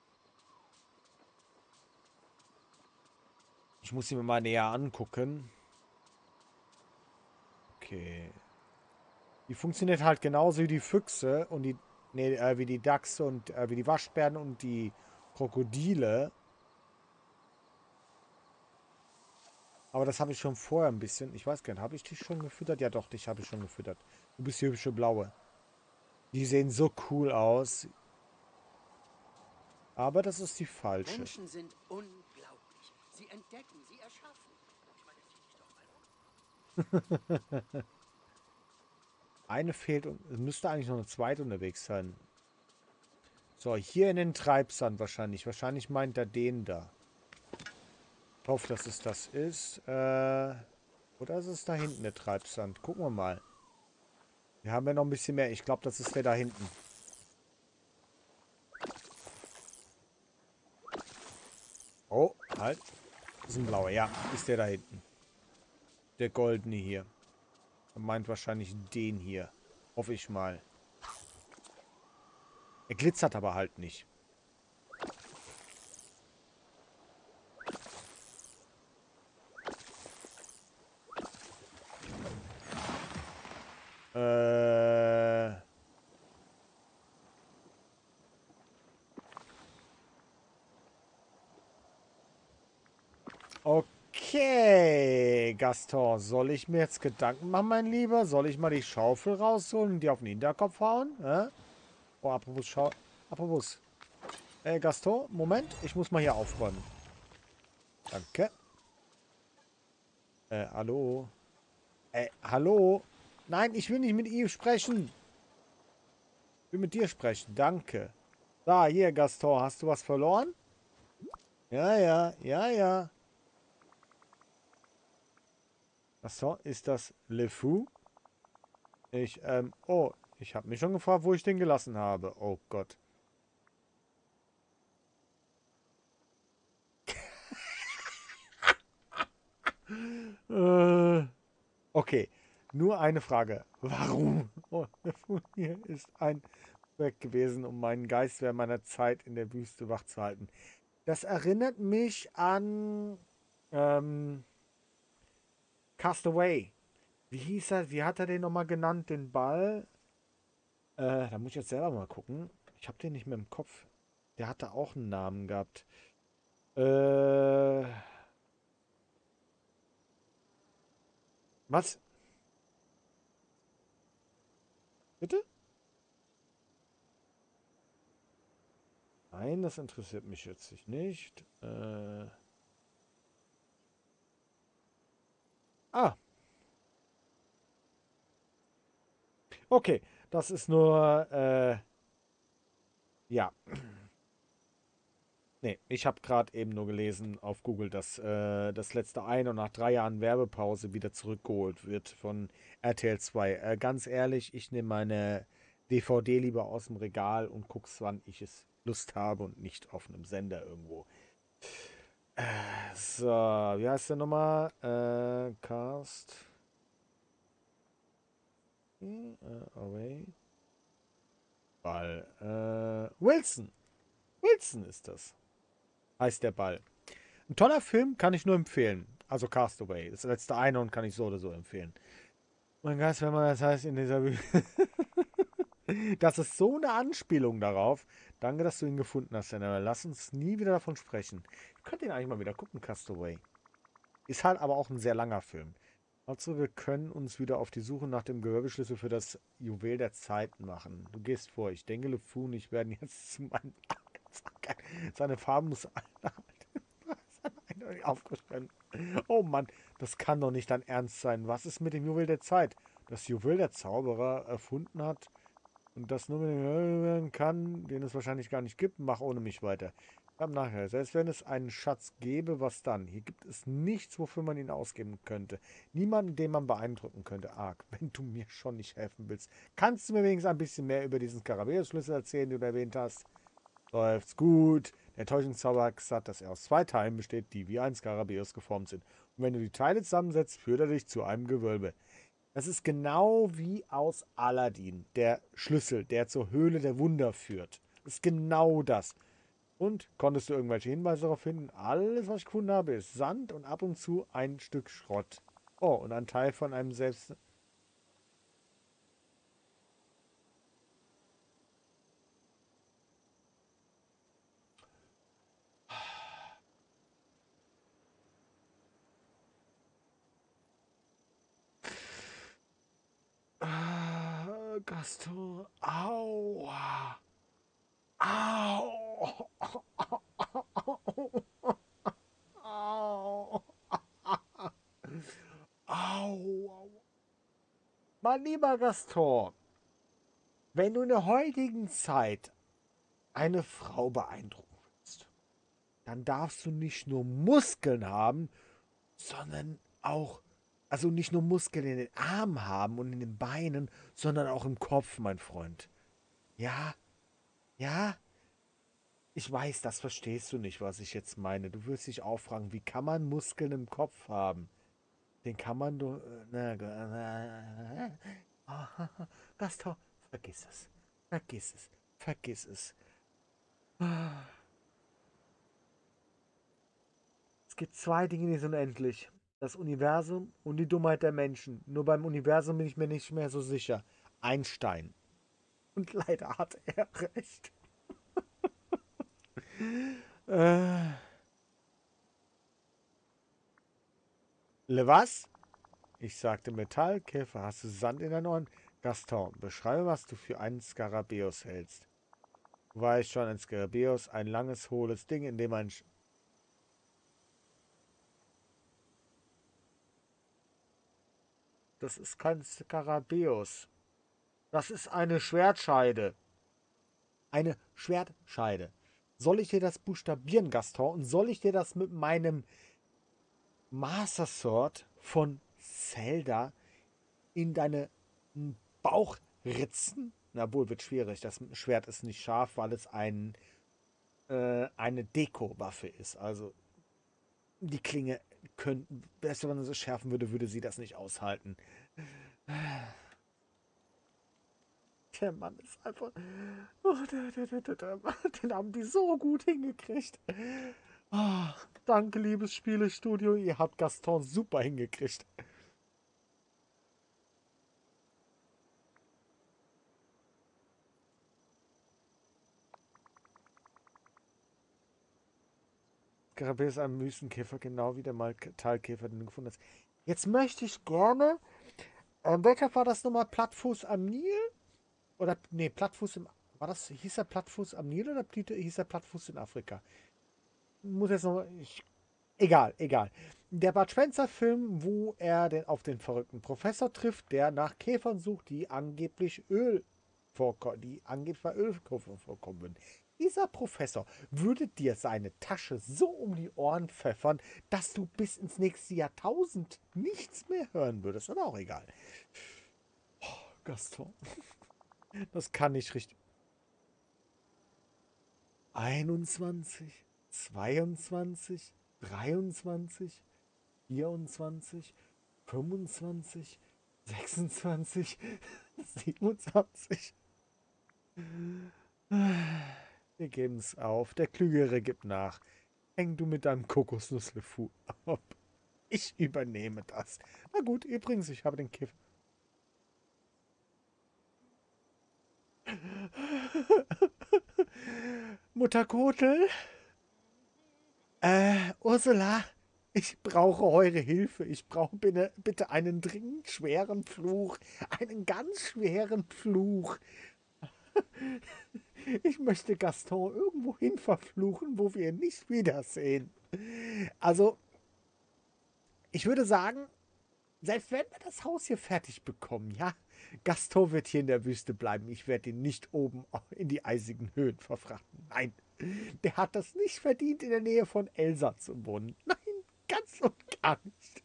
Ich muss ihn mir mal näher angucken. Okay. Die funktioniert halt genauso wie die Füchse und die, nee, äh, wie die Dachse und äh, wie die Waschbären und die Krokodile. Aber das habe ich schon vorher ein bisschen. Ich weiß gar nicht, habe ich dich schon gefüttert? Ja doch, dich habe ich schon gefüttert. Du bist die hübsche Blaue. Die sehen so cool aus. Aber das ist die falsche. Menschen sind unglaublich. Sie entdecken, sie erschaffen. Manchmal denke ich doch mal. Eine fehlt und es müsste eigentlich noch eine zweite unterwegs sein. So, hier in den Treibsand wahrscheinlich. Wahrscheinlich meint er den da. Ich hoffe, dass es das ist. Äh, oder ist es da hinten der Treibsand? Gucken wir mal. Wir haben ja noch ein bisschen mehr. Ich glaube, das ist der da hinten. Oh, halt. Das ist ein blauer. Ja, ist der da hinten. Der goldene hier. Er meint wahrscheinlich den hier. Hoffe ich mal. Er glitzert aber halt nicht. Äh... Okay, Gaston, soll ich mir jetzt Gedanken machen, mein Lieber? Soll ich mal die Schaufel rausholen und die auf den Hinterkopf hauen? Hä? Oh, apropos Schau... Apropos. Äh, Gaston, Moment, ich muss mal hier aufräumen. Danke. Äh, hallo? Äh, hallo? Nein, ich will nicht mit ihm sprechen. Ich will mit dir sprechen, danke. Da, hier, Gaston, hast du was verloren? Ja, ja, ja, ja. Gaston, ist das Le Fou? Ich, ähm, oh, ich habe mich schon gefragt, wo ich den gelassen habe. Oh Gott. Äh, okay, nur eine Frage. Warum? Oh, Le Fou hier ist ein Projekt gewesen, um meinen Geist während meiner Zeit in der Wüste wach zu halten. Das erinnert mich an, ähm, Castaway. Wie hieß er, wie hat er den nochmal genannt, den Ball? Äh, da muss ich jetzt selber mal gucken. Ich habe den nicht mehr im Kopf. Der hatte auch einen Namen gehabt. Äh, was? Bitte? Nein, das interessiert mich jetzt nicht. Äh, ah, okay. Das ist nur, äh, ja. Nee, ich habe gerade eben nur gelesen auf Google, dass äh, das letzte ein und nach drei Jahren Werbepause wieder zurückgeholt wird von R T L zwei. Äh, ganz ehrlich, ich nehme meine D V D lieber aus dem Regal und guck's, wann ich es Lust habe und nicht auf einem Sender irgendwo. Äh, so, wie heißt der nochmal? Äh, Cast. Äh, away. Ball. Äh, Wilson. Wilson ist das. Heißt der Ball. Ein toller Film, kann ich nur empfehlen. Also Castaway. Das letzte Einhorn kann ich so oder so empfehlen. Mein Geist, wenn man das heißt in dieser... Das ist so eine Anspielung darauf. Danke, dass du ihn gefunden hast, Senna. Lass uns nie wieder davon sprechen. Ich könnte ihn eigentlich mal wieder gucken, Castaway. Ist halt aber auch ein sehr langer Film. Also, wir können uns wieder auf die Suche nach dem Gewerbeschlüssel für das Juwel der Zeit machen. Du gehst vor. Ich denke, LeFou und ich werden jetzt zu meinen... Seine Farbe muss... aufgeschrieben. Oh Mann, das kann doch nicht dein Ernst sein. Was ist mit dem Juwel der Zeit? Das Juwel der Zauberer erfunden hat und das nur mit dem werden kann, den es wahrscheinlich gar nicht gibt. Mach ohne mich weiter. Ich habe nachher, selbst wenn es einen Schatz gäbe, was dann? Hier gibt es nichts, wofür man ihn ausgeben könnte. Niemanden, den man beeindrucken könnte. Arg, wenn du mir schon nicht helfen willst. Kannst du mir wenigstens ein bisschen mehr über diesen Skarabäus-Schlüssel erzählen, den du erwähnt hast? Läuft's gut. Der Täuschungszauber sagt, dass er aus zwei Teilen besteht, die wie ein Skarabäus geformt sind. Und wenn du die Teile zusammensetzt, führt er dich zu einem Gewölbe. Das ist genau wie aus Aladdin. Der Schlüssel, der zur Höhle der Wunder führt. Das ist genau das. Und konntest du irgendwelche Hinweise darauf finden? Alles, was ich gefunden habe, ist Sand und ab und zu ein Stück Schrott. Oh, und ein Teil von einem selbst... Ah, Gaston. Aua. Au. Au. Au. Mein lieber Gaston, wenn du in der heutigen Zeit eine Frau beeindrucken willst, dann darfst du nicht nur Muskeln haben, sondern auch, also nicht nur Muskeln in den Armen haben und in den Beinen, sondern auch im Kopf, mein Freund. Ja, ja, ich weiß, das verstehst du nicht, was ich jetzt meine. Du wirst dich auch fragen, wie kann man Muskeln im Kopf haben? Den kann man doch... Na, na, na, Gaston, vergiss es. Vergiss es. Vergiss es. Es gibt zwei Dinge, die sind unendlich. Das Universum und die Dummheit der Menschen. Nur beim Universum bin ich mir nicht mehr so sicher. Einstein. Und leider hat er recht. äh... Le was? Ich sagte Metallkäfer. Hast du Sand in deinen Ohren? Gaston, beschreibe, was du für einen Skarabäus hältst. Du weißt schon, ein Skarabäus, ein langes, hohles Ding, in dem ein... Sch das ist kein Skarabäus. Das ist eine Schwertscheide. Eine Schwertscheide. Soll ich dir das buchstabieren, Gaston? Und soll ich dir das mit meinem Master Sword von Zelda in deine Bauch ritzen? Na wohl, wird schwierig. Das Schwert ist nicht scharf, weil es ein, äh, eine Deko-Waffe ist. Also die Klinge könnte, besser wenn man sie schärfen würde, würde sie das nicht aushalten. Der Mann ist einfach... Oh, der, der, der, der, der, den haben die so gut hingekriegt. Oh, danke, liebes Spielestudio. Ihr habt Gaston super hingekriegt. Skarabäus ein Wüstenkäfer, genau wie der Metallkäfer, den du gefunden hast. Jetzt möchte ich gerne. Ähm, welcher war das nochmal? Plattfuß am Nil? Oder, nee, Plattfuß im. War das, hieß er Plattfuß am Nil oder hieß er Plattfuß in Afrika? Muss jetzt nochmal. Egal, egal. Der Bud Spencer-Film, wo er den, auf den verrückten Professor trifft, der nach Käfern sucht, die angeblich Öl vorkommen, die angeblich bei Öl vorkommen würden. Dieser Professor würde dir seine Tasche so um die Ohren pfeffern, dass du bis ins nächste Jahrtausend nichts mehr hören würdest. Aber auch egal. Oh, Gaston. Das kann nicht richtig. einundzwanzig, zweiundzwanzig, dreiundzwanzig, vierundzwanzig, fünfundzwanzig, sechsundzwanzig, siebenundzwanzig. Wir geben es auf. Der Klügere gibt nach. Häng du mit deinem Kokosnusslöffel ab. Ich übernehme das. Na gut, übrigens, ich habe den Kiff. Mutter Kotel? Äh, Ursula, ich brauche eure Hilfe. Ich brauche bitte, bitte einen dringend schweren Fluch. Einen ganz schweren Fluch. Ich möchte Gaston irgendwo hin verfluchen, wo wir ihn nicht wiedersehen. Also, ich würde sagen, selbst wenn wir das Haus hier fertig bekommen, ja, Gaston wird hier in der Wüste bleiben. Ich werde ihn nicht oben in die eisigen Höhen verfrachten. Nein, der hat das nicht verdient, in der Nähe von Elsa zu wohnen. Nein, ganz und gar nicht.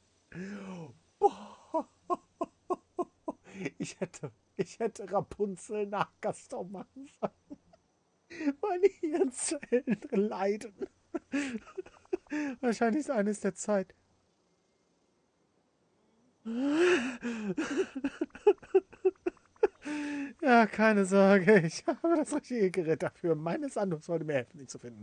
Ich hätte, ich hätte Rapunzel nach Gaston machen sollen. Meine Hirnzellen leiden. Wahrscheinlich ist eines der Zeit. Ja, keine Sorge. Ich habe das richtige Gerät dafür. Meines Anrufs sollte mir helfen, ihn zu finden.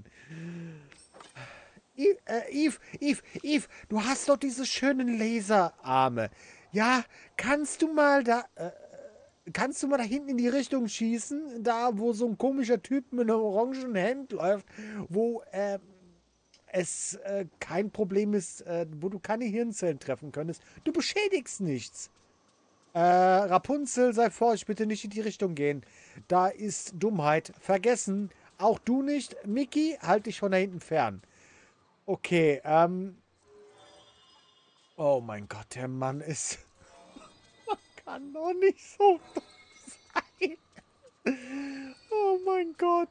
Eve, äh, Eve, Eve, Eve, du hast doch diese schönen Laserarme. Ja, kannst du mal da... Äh, kannst du mal da hinten in die Richtung schießen? Da, wo so ein komischer Typ mit einem orangen Hemd läuft, wo... Äh, es äh, kein Problem ist, äh, wo du keine Hirnzellen treffen könntest. Du beschädigst nichts. Äh, Rapunzel, sei vorsichtig, bitte nicht in die Richtung gehen. Da ist Dummheit. Vergessen. Auch du nicht. Mickey, halt dich von da hinten fern. Okay, ähm. Oh mein Gott, der Mann ist... Man kann doch nicht so sein. Oh mein Gott.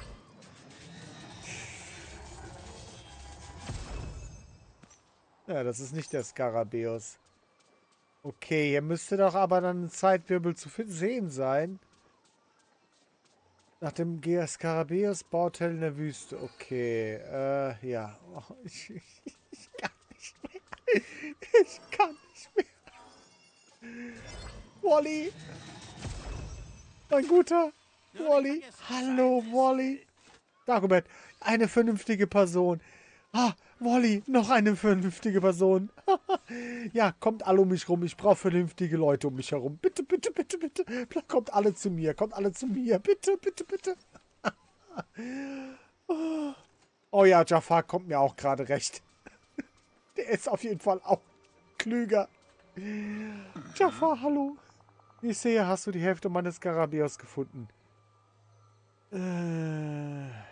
Ja, das ist nicht der Skarabäus. Okay, hier müsste doch aber dann ein Zeitwirbel zu sehen sein. Nach dem G S Skarabäus Bauteil in der Wüste. Okay, äh, ja. Oh, ich, ich, ich kann nicht mehr. Ich kann nicht mehr. Wally. Mein guter Wally. Hallo, Wally. Dagobert, eine vernünftige Person. Ah, Wally, noch eine vernünftige Person. Ja, kommt alle um mich rum. Ich brauche vernünftige Leute um mich herum. Bitte, bitte, bitte, bitte. Kommt alle zu mir. Kommt alle zu mir. Bitte, bitte, bitte. Oh ja, Jafar kommt mir auch gerade recht. Der ist auf jeden Fall auch klüger. Jafar, hallo. Wie ich sehe, hast du die Hälfte meines Skarabäus gefunden. Äh...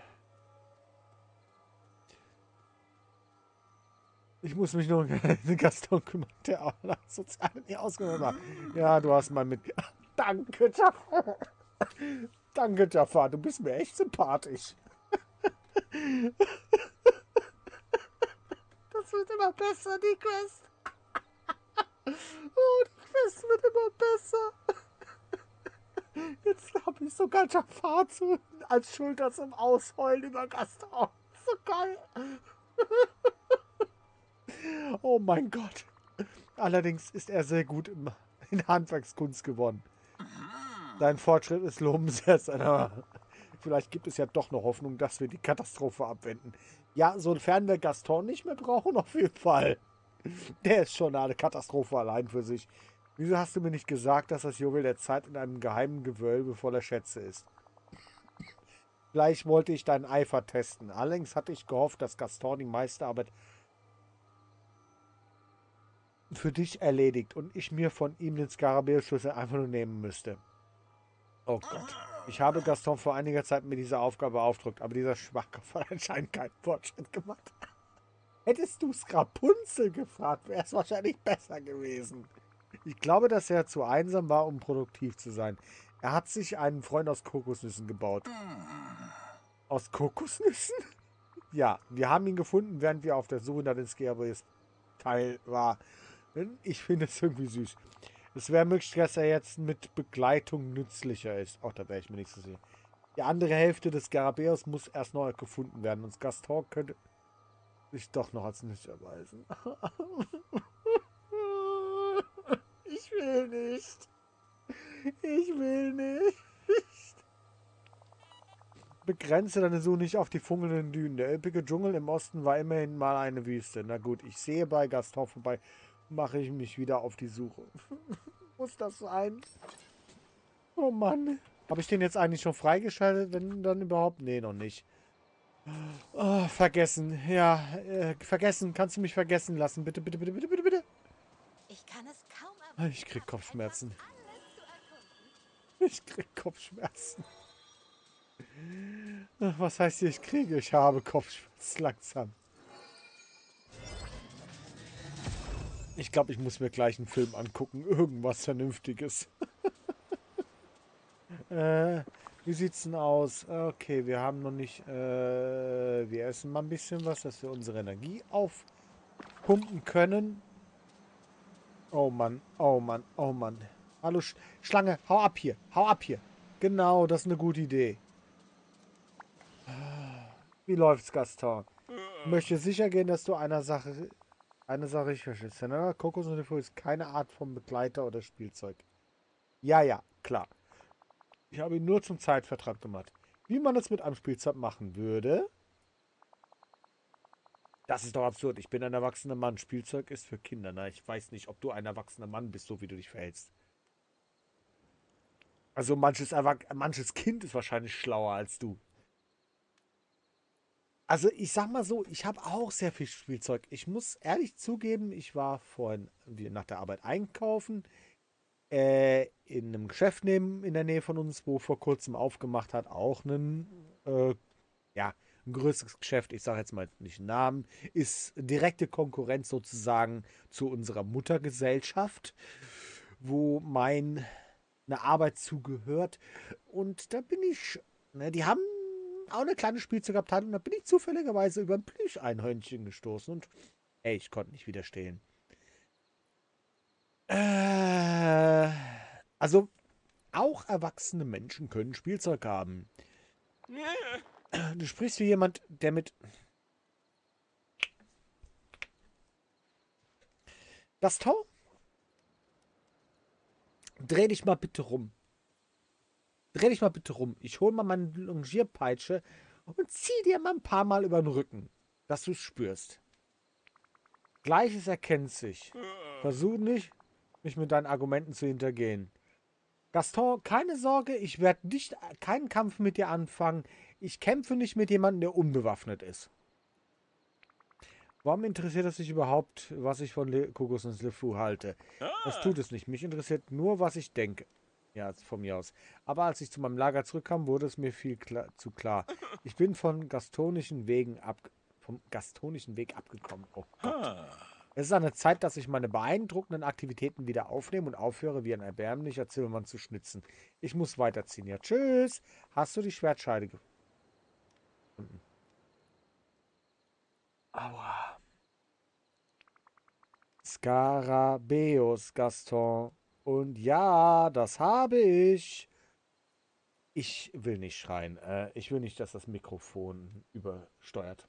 Ich muss mich nur um den Gaston kümmern, der auch sozial nie ausgenommen hat. Ja, du hast mal mit... Danke, Jafar. Danke, Jafar. Du bist mir echt sympathisch. Das wird immer besser, die Quest. Oh, die Quest wird immer besser. Jetzt habe ich sogar Jafar zu, als Schulter zum Ausheulen über Gaston. So geil. Oh mein Gott. Allerdings ist er sehr gut im, in Handwerkskunst geworden. Sein Fortschritt ist lobenswert. Aber vielleicht gibt es ja doch noch Hoffnung, dass wir die Katastrophe abwenden. Ja, sofern wir Gaston nicht mehr brauchen, auf jeden Fall. Der ist schon eine Katastrophe allein für sich. Wieso hast du mir nicht gesagt, dass das Juwel der Zeit in einem geheimen Gewölbe voller Schätze ist? Gleich wollte ich deinen Eifer testen. Allerdings hatte ich gehofft, dass Gaston die meiste Arbeit für dich erledigt und ich mir von ihm den Skarabäus-Schlüssel einfach nur nehmen müsste. Oh Gott. Ich habe Gaston vor einiger Zeit mit dieser Aufgabe aufgedrückt, aber dieser Schwachkopf hat anscheinend keinen Fortschritt gemacht. Hättest du Rapunzel gefragt, wäre es wahrscheinlich besser gewesen. Ich glaube, dass er zu einsam war, um produktiv zu sein. Er hat sich einen Freund aus Kokosnüssen gebaut. Aus Kokosnüssen? Ja, wir haben ihn gefunden, während wir auf der Suche nach den Scarabäus-Teil waren. Ich finde es irgendwie süß. Es wäre möglich, dass er jetzt mit Begleitung nützlicher ist. Auch da wäre ich mir nicht so sicher. Die andere Hälfte des Skarabäus muss erst noch gefunden werden. Und Gaston könnte sich doch noch als nützlich erweisen. Ich will nicht. Ich will nicht. Begrenze deine Suche nicht auf die funkelnden Dünen. Der üppige Dschungel im Osten war immerhin mal eine Wüste. Na gut, ich sehe bei Gaston vorbei. Mache ich mich wieder auf die Suche. Muss das sein? Oh Mann. Habe ich den jetzt eigentlich schon freigeschaltet? Wenn dann überhaupt? Nee, noch nicht. Oh, vergessen. Ja, äh, vergessen. Kannst du mich vergessen lassen? Bitte, bitte, bitte, bitte, bitte, bitte. Ich kann es kaum erwarten. Ich krieg Kopfschmerzen. Alles zu erkunden. Ich krieg Kopfschmerzen. Was heißt hier, ich kriege? Ich habe Kopfschmerzen langsam. Ich glaube, ich muss mir gleich einen Film angucken. Irgendwas Vernünftiges. äh, wie sieht's denn aus? Okay, wir haben noch nicht... Äh, wir essen mal ein bisschen was, dass wir unsere Energie aufpumpen können. Oh Mann, oh Mann, oh Mann. Hallo Sch Schlange, hau ab hier, hau ab hier. Genau, das ist eine gute Idee. Wie läuft's, Gaston? Ich möchte sicher gehen, dass du einer Sache... Eine Sache ich verstehe. Ne? Kokos und Löffel ist keine Art von Begleiter oder Spielzeug. Ja, ja, klar. Ich habe ihn nur zum Zeitvertreib gemacht. Wie man es mit einem Spielzeug machen würde. Das ist doch absurd. Ich bin ein erwachsener Mann. Spielzeug ist für Kinder. Na, ich weiß nicht, ob du ein erwachsener Mann bist, so wie du dich verhältst. Also manches, Erwach manches Kind ist wahrscheinlich schlauer als du. Also ich sag mal so, ich habe auch sehr viel Spielzeug. Ich muss ehrlich zugeben, ich war vorhin nach der Arbeit einkaufen. Äh, in einem Geschäft neben, in der Nähe von uns, wo vor kurzem aufgemacht hat, auch ein, äh, ja, ein größeres Geschäft, ich sage jetzt mal nicht den Namen, ist direkte Konkurrenz sozusagen zu unserer Muttergesellschaft, wo meine Arbeit zugehört. Und da bin ich, ne, die haben auch eine kleine Spielzeugabteilung, da bin ich zufälligerweise über ein Plüscheinhörnchen gestoßen und ey, ich konnte nicht widerstehen. Äh, also auch erwachsene Menschen können Spielzeug haben. Du sprichst wie jemand, der mit... Gaston? Dreh dich mal bitte rum. Dreh dich mal bitte rum. Ich hole mal meine Longierpeitsche und zieh dir mal ein paar Mal über den Rücken, dass du es spürst. Gleiches erkennt sich. Versuch nicht, mich mit deinen Argumenten zu hintergehen. Gaston, keine Sorge, ich werde nicht keinen Kampf mit dir anfangen. Ich kämpfe nicht mit jemandem, der unbewaffnet ist. Warum interessiert es dich überhaupt, was ich von Le Kokos und LeFou halte? Das tut es nicht. Mich interessiert nur, was ich denke. Ja, von mir aus. Aber als ich zu meinem Lager zurückkam, wurde es mir viel klar, zu klar. Ich bin von gastonischen Wegen ab, vom gastonischen Weg abgekommen. Oh Gott. Es ist an der Zeit, dass ich meine beeindruckenden Aktivitäten wieder aufnehme und aufhöre, wie ein erbärmlicher Zimmermann zu schnitzen. Ich muss weiterziehen. Ja, tschüss. Hast du die Schwertscheide gefunden? Aua. Skarabäus, Gaston. Und ja, das habe ich. Ich will nicht schreien. Äh, ich will nicht, dass das Mikrofon übersteuert.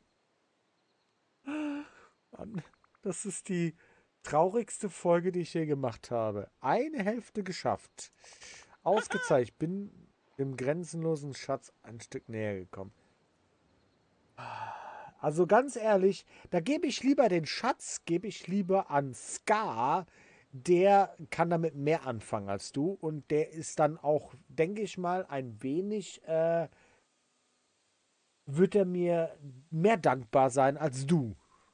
Mann, das ist die traurigste Folge, die ich je gemacht habe. Eine Hälfte geschafft. Ausgezeichnet. Ich bin dem grenzenlosen Schatz ein Stück näher gekommen. Also ganz ehrlich, da gebe ich lieber den Schatz, gebe ich lieber an Scar. Der kann damit mehr anfangen als du und der ist dann auch, denke ich mal, ein wenig äh, wird er mir mehr dankbar sein als du.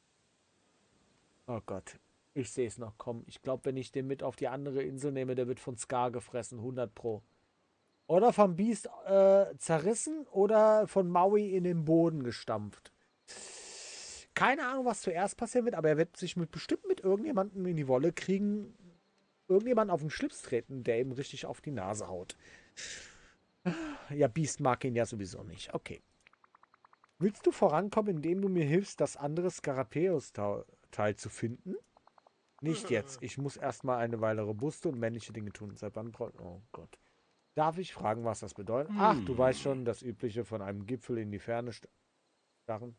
Oh Gott. Ich sehe es noch kommen. Ich glaube, wenn ich den mit auf die andere Insel nehme, der wird von Scar gefressen. hundert Pro. Oder vom Biest äh, zerrissen oder von Maui in den Boden gestampft. Keine Ahnung, was zuerst passieren wird, aber er wird sich mit, bestimmt mit irgendjemandem in die Wolle kriegen. Irgendjemand auf den Schlips treten, der ihm richtig auf die Nase haut. Ja, Beast mag ihn ja sowieso nicht. Okay. Willst du vorankommen, indem du mir hilfst, das andere Skarabäus-Teil zu finden? Nicht jetzt. Ich muss erstmal eine Weile robuste und männliche Dinge tun. Seit wann braucht... Oh Gott. Darf ich fragen, was das bedeutet? Ach, du weißt schon, das Übliche von einem Gipfel in die Ferne starren.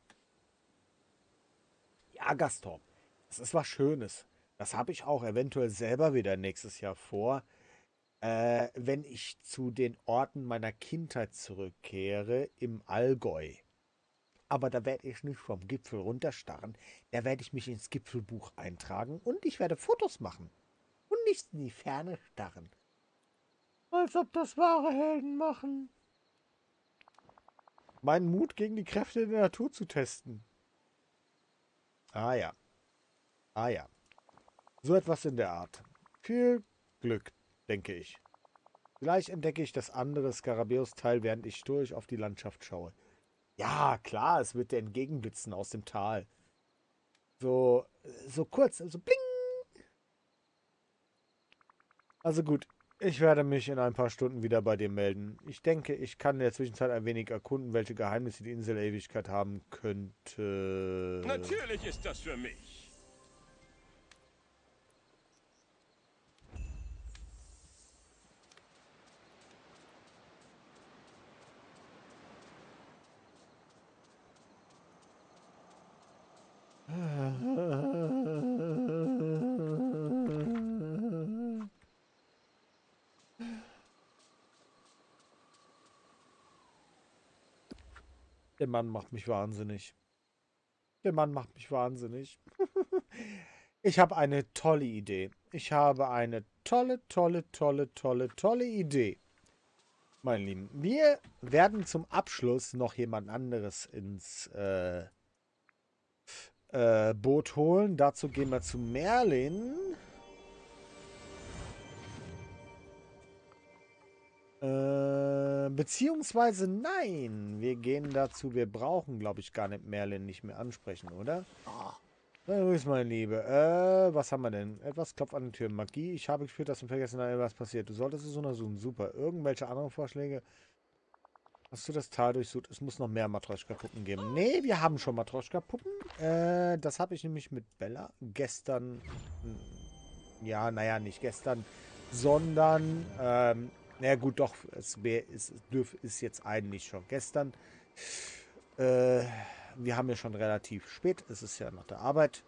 Ja, Gaston. Das ist was Schönes. Das habe ich auch eventuell selber wieder nächstes Jahr vor. Äh, wenn ich zu den Orten meiner Kindheit zurückkehre im Allgäu. Aber da werde ich nicht vom Gipfel runterstarren. Da werde ich mich ins Gipfelbuch eintragen und ich werde Fotos machen. Und nicht in die Ferne starren. Als ob das wahre Helden machen. Meinen Mut gegen die Kräfte der Natur zu testen. Ah ja. Ah ja. So etwas in der Art. Viel Glück, denke ich. Vielleicht entdecke ich das andere Skarabäus-Teil, während ich durch auf die Landschaft schaue. Ja, klar, es wird dir entgegenblitzen aus dem Tal. So, so kurz, so bling. Also gut, ich werde mich in ein paar Stunden wieder bei dir melden. Ich denke, ich kann in der Zwischenzeit ein wenig erkunden, welche Geheimnisse die Insel der Ewigkeit haben könnte. Natürlich ist das für mich. Der Mann macht mich wahnsinnig. Der Mann macht mich wahnsinnig. Ich habe eine tolle Idee. Ich habe eine tolle, tolle, tolle, tolle, tolle Idee. Meine Lieben, wir werden zum Abschluss noch jemand anderes ins äh, äh, Boot holen. Dazu gehen wir zu Merlin. Äh, beziehungsweise nein. Wir gehen dazu. Wir brauchen, glaube ich, gar nicht Merlin nicht mehr ansprechen, oder? Na, grüß, meine Liebe. Äh, was haben wir denn? Etwas klopft an die Tür. Magie. Ich habe gespürt, dass im Vergessen etwas passiert. Du solltest es untersuchen. Super. Irgendwelche anderen Vorschläge? Hast du das Tal durchsucht? Es muss noch mehr Matroschka-Puppen geben. Nee, wir haben schon Matroschka-Puppen. Äh, das habe ich nämlich mit Bella gestern. hm, Ja, naja, nicht gestern, sondern. Ähm, naja, gut, doch. Es, wär, es dürf, ist jetzt eigentlich schon gestern. Äh, wir haben ja schon relativ spät. Es ist ja nach der Arbeit.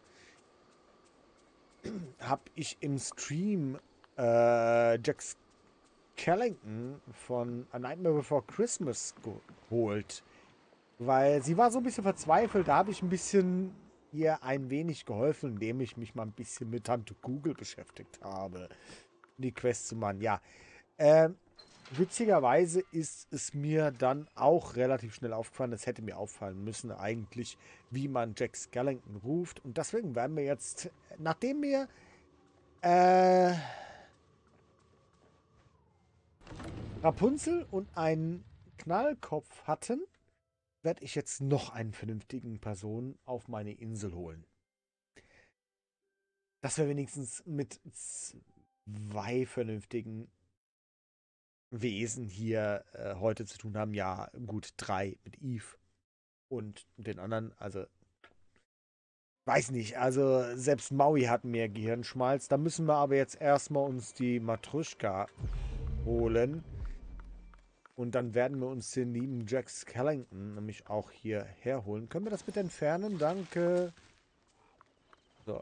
Habe ich im Stream äh, Jack Skellington von A Nightmare Before Christmas geholt. Weil sie war so ein bisschen verzweifelt. Da habe ich ein bisschen ihr ein wenig geholfen, indem ich mich mal ein bisschen mit Tante Google beschäftigt habe. Die Quest zu machen. Ja. Ähm, witzigerweise ist es mir dann auch relativ schnell aufgefallen. Es hätte mir auffallen müssen, eigentlich, wie man Jack Skellington ruft. Und deswegen werden wir jetzt, nachdem wir äh, Rapunzel und einen Knallkopf hatten, werde ich jetzt noch einen vernünftigen Person auf meine Insel holen. Dass wir wenigstens mit zwei vernünftigen Wesen hier äh, heute zu tun haben. Ja, gut, drei mit Eve und den anderen. Also, weiß nicht. Also, selbst Maui hat mehr Gehirnschmalz. Da müssen wir aber jetzt erstmal uns die Matruschka holen. Und dann werden wir uns den lieben Jack Skellington nämlich auch hier herholen. Können wir das bitte entfernen? Danke. So.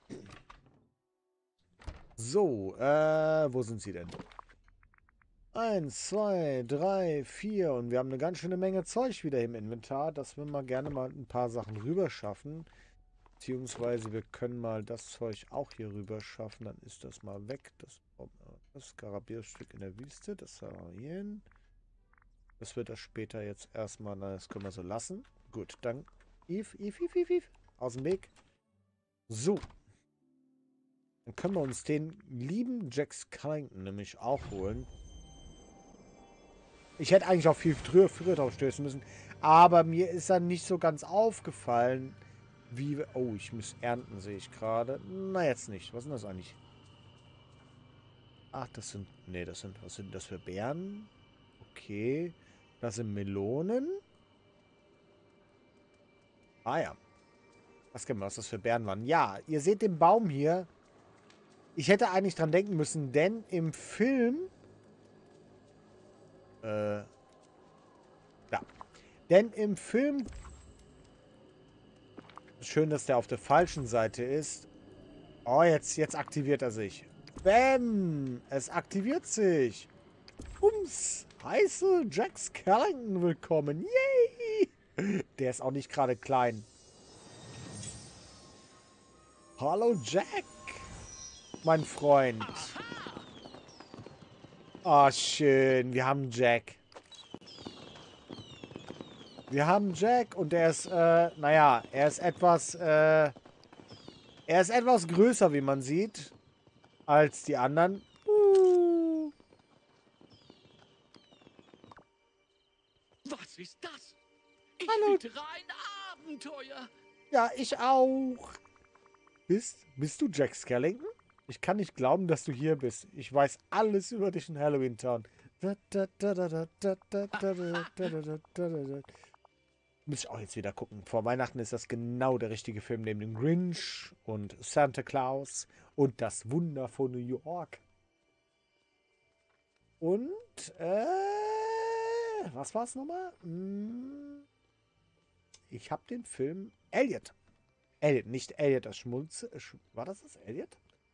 So, äh, wo sind sie denn? Eins, zwei, drei, vier. Und wir haben eine ganz schöne Menge Zeug wieder im Inventar. Das wir mal gerne mal ein paar Sachen rüber schaffen. Beziehungsweise wir können mal das Zeug auch hier rüber schaffen. Dann ist das mal weg. Das, das Skarabäusstück in der Wüste. Das haben wir hier hin. Das wird das später jetzt erstmal, na, das können wir so lassen. Gut, dann Eve, Eve, Eve, Eve, Eve. Aus dem Weg. So. Dann können wir uns den lieben Jack Skellington nämlich auch holen. Ich hätte eigentlich auch viel früher, früher drauf stößen müssen. Aber mir ist dann nicht so ganz aufgefallen, wie wir... Oh, ich muss ernten, sehe ich gerade. Na, jetzt nicht. Was sind das eigentlich? Ach, das sind... Nee, das sind... Was sind das für Beeren? Okay. Das sind Melonen. Ah ja. Was kennen wir, was das für Beeren waren? Ja, ihr seht den Baum hier. Ich hätte eigentlich dran denken müssen, denn im Film... Äh... Ja. Denn im Film... Schön, dass der auf der falschen Seite ist. Oh, jetzt, jetzt aktiviert er sich. Bäm! Es aktiviert sich. Ums! Heiße Jack Skellington willkommen. Yay! Der ist auch nicht gerade klein. Hallo Jack, mein Freund. Oh, schön. Wir haben Jack. Wir haben Jack und der ist, äh, naja, er ist etwas, äh, er ist etwas größer, wie man sieht, als die anderen. Uh. Was ist das? Ich Hallo. wittere ein Abenteuer. Ja, ich auch. Bist, bist du Jack Skellington? Ich kann nicht glauben, dass du hier bist. Ich weiß alles über dich in Halloween Town. Muss ich auch jetzt wieder gucken. Vor Weihnachten ist das genau der richtige Film neben dem Grinch und Santa Claus und das Wunder von New York. Und, äh, was war es nochmal? Hm, ich habe den Film Elliot. Elliot, nicht Elliot, das Schmulz. War das das Elliot?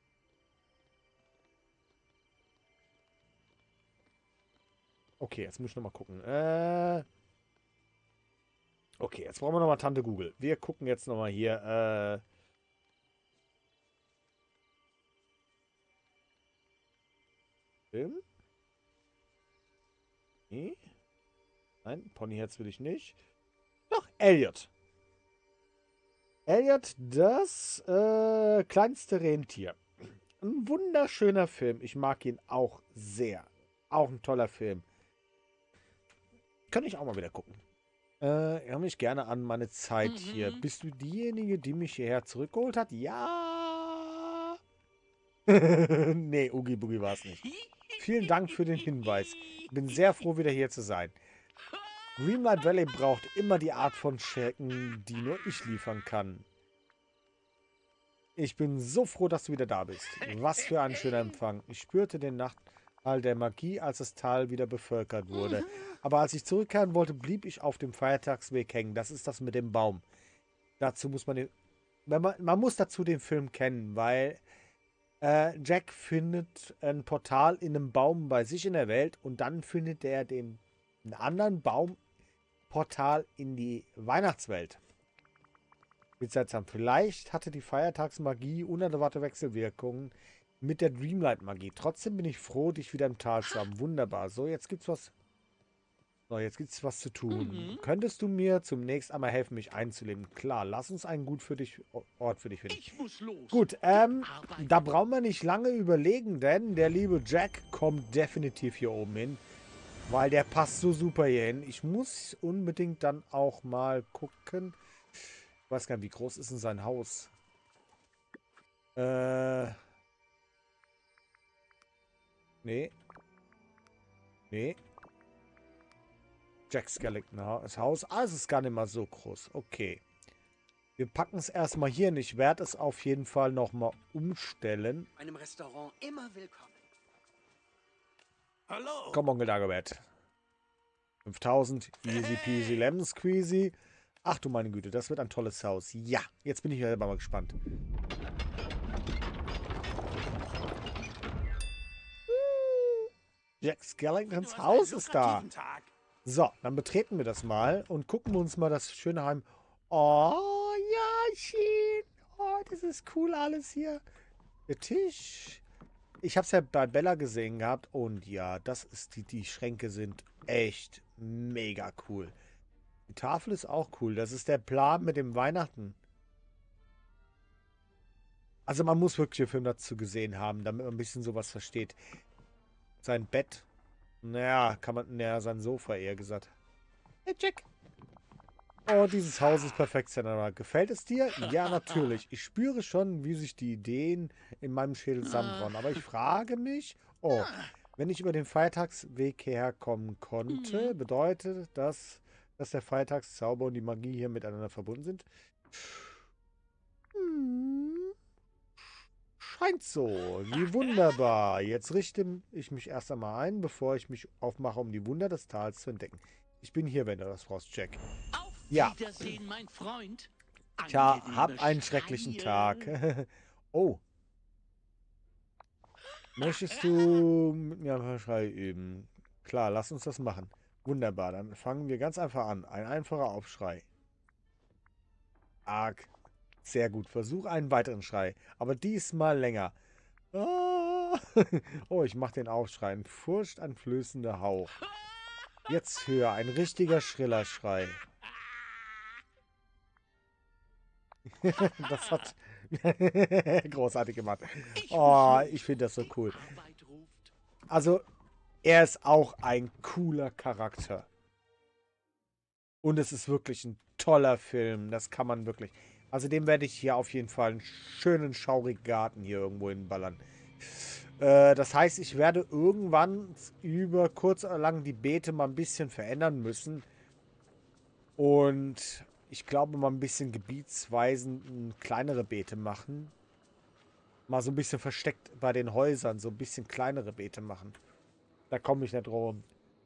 Okay, jetzt muss ich nochmal gucken. Äh... Okay, jetzt brauchen wir nochmal Tante Google. Wir gucken jetzt nochmal hier. Äh... Film? Nee. Nein, Ponyherz will ich nicht. Doch, Elliot. Elliot, das äh, kleinste Rentier. Ein wunderschöner Film. Ich mag ihn auch sehr. Auch ein toller Film. Kann ich auch mal wieder gucken. Äh, erinnere mich gerne an meine Zeit Mhm. hier. Bist du diejenige, die mich hierher zurückgeholt hat? Ja. Nee, Oogie Boogie war es nicht. Vielen Dank für den Hinweis. Ich bin sehr froh, wieder hier zu sein. Greenlight Valley braucht immer die Art von Schrecken, die nur ich liefern kann. Ich bin so froh, dass du wieder da bist. Was für ein schöner Empfang. Ich spürte den Nachthall der Magie, als das Tal wieder bevölkert wurde. Aber als ich zurückkehren wollte, blieb ich auf dem Feiertagsweg hängen. Das ist das mit dem Baum. Dazu muss man den... Wenn man, man muss dazu den Film kennen, weil äh, Jack findet ein Portal in einem Baum bei sich in der Welt und dann findet er den einen anderen Baumportal in die Weihnachtswelt. Wird seltsam. Vielleicht hatte die Feiertagsmagie unerwartete Wechselwirkungen mit der Dreamlight-Magie. Trotzdem bin ich froh, dich wieder im Tal zu haben. Wunderbar. So, jetzt gibt's was. So, jetzt gibt's was zu tun. Mhm. Könntest du mir zunächst einmal helfen, mich einzuleben? Klar, lass uns einen gut für dich Ort für dich finden. Ich muss los. Gut, ähm, Arbeit. da brauchen wir nicht lange überlegen, denn der liebe Jack kommt definitiv hier oben hin. Weil der passt so super hier hin. Ich muss unbedingt dann auch mal gucken. Ich weiß gar nicht, wie groß ist denn sein Haus? Äh. Nee. Nee. Jack Skellington das Haus. Ah, es ist gar nicht mal so groß. Okay. Wir packen es erstmal hier hin. Ich werde es auf jeden Fall nochmal umstellen. Einem Restaurant immer willkommen. Hallo. Komm, Onkel Dagobert. fünftausend. Easy peasy lemon squeezy. Ach du meine Güte, das wird ein tolles Haus. Ja, jetzt bin ich selber mal gespannt. Jack Skellingtons Haus ist da. Tag. So, dann betreten wir das mal und gucken wir uns mal das schöne Heim. Oh, ja, schön. Oh, das ist cool alles hier. Der Tisch. Ich habe es ja bei Bella gesehen gehabt und ja, das ist die, die Schränke sind echt mega cool. Die Tafel ist auch cool. Das ist der Plan mit dem Weihnachten. Also man muss wirklich den Film dazu gesehen haben, damit man ein bisschen sowas versteht. Sein Bett. Naja, kann man... Naja, sein Sofa eher gesagt. Hey, Jack. Oh, dieses Haus ist perfekt, Senna. Gefällt es dir? Ja, natürlich. Ich spüre schon, wie sich die Ideen in meinem Schädel zusammenbauen. Aber ich frage mich... Oh, wenn ich über den Feiertagsweg herkommen konnte, bedeutet das, dass der Feiertagszauber und die Magie hier miteinander verbunden sind? Hm. Scheint so. Wie wunderbar. Jetzt richte ich mich erst einmal ein, bevor ich mich aufmache, um die Wunder des Tals zu entdecken. Ich bin hier, wenn du das brauchst, Jack. Auf Ja. Wiedersehen, mein Freund. Tja, Angenehme hab einen schrecklichen Tag. Schreie. Oh. Möchtest du mit mir einen Schrei üben? Klar, lass uns das machen. Wunderbar, dann fangen wir ganz einfach an. Ein einfacher Aufschrei. Arg. Sehr gut. Versuch einen weiteren Schrei. Aber diesmal länger. Ah. Oh, ich mach den Aufschrei. Ein furchteinflößender Hauch. Jetzt höher. Ein richtiger schriller Schrei. Das hat... Großartig gemacht. Oh, ich finde das so cool. Also, er ist auch ein cooler Charakter. Und es ist wirklich ein toller Film. Das kann man wirklich... Also dem werde ich hier auf jeden Fall einen schönen, schaurigen Garten hier irgendwo hinballern. Äh, das heißt, ich werde irgendwann über kurz oder lang die Beete mal ein bisschen verändern müssen. Und ich glaube mal ein bisschen gebietsweisend kleinere Beete machen. Mal so ein bisschen versteckt bei den Häusern, so ein bisschen kleinere Beete machen. Da komme ich nicht rum.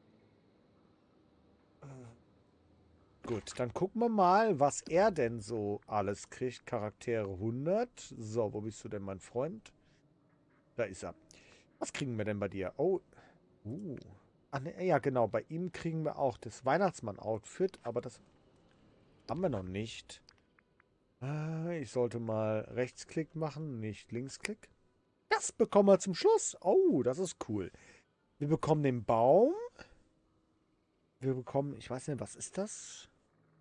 Gut, dann gucken wir mal, was er denn so alles kriegt. Charaktere hundert. So, wo bist du denn, mein Freund? Da ist er. Was kriegen wir denn bei dir? Oh, uh. Ach, ne, ja genau, bei ihm kriegen wir auch das Weihnachtsmann-Outfit, aber das haben wir noch nicht. Äh, ich sollte mal Rechtsklick machen, nicht Linksklick. Das bekommen wir zum Schluss. Oh, das ist cool. Wir bekommen den Baum. Wir bekommen, ich weiß nicht, was ist das?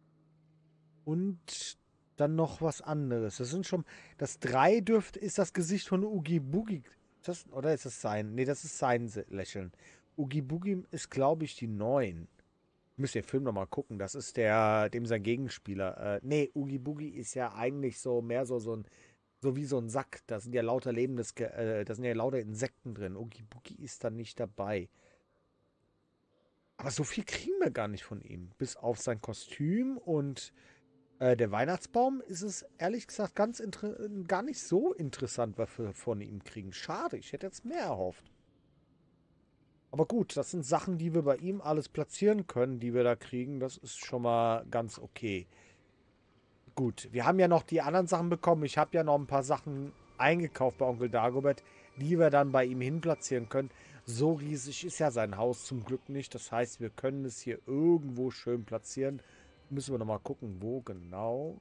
Und dann noch was anderes. Das sind schon, das drei dürfte, ist das Gesicht von Oogie Boogie. Ist das, oder ist das sein? Nee, das ist sein Lächeln. Oogie Boogie ist, glaube ich, die neun. Müsst ihr den Film nochmal gucken. Das ist der, dem sein Gegenspieler. Äh, nee, Oogie Boogie ist ja eigentlich so mehr so, so ein, so wie so ein Sack. Da sind ja lauter lebendes, Ge äh, da sind ja lauter Insekten drin. Oogie Boogie ist da nicht dabei. Aber so viel kriegen wir gar nicht von ihm. Bis auf sein Kostüm und äh, der Weihnachtsbaum ist es ehrlich gesagt ganz gar nicht so interessant, was wir von ihm kriegen. Schade, ich hätte jetzt mehr erhofft. Aber gut, das sind Sachen, die wir bei ihm alles platzieren können, die wir da kriegen. Das ist schon mal ganz okay. Gut, wir haben ja noch die anderen Sachen bekommen. Ich habe ja noch ein paar Sachen eingekauft bei Onkel Dagobert, die wir dann bei ihm hin platzieren können. So riesig ist ja sein Haus zum Glück nicht. Das heißt, wir können es hier irgendwo schön platzieren. Müssen wir nochmal gucken, wo genau.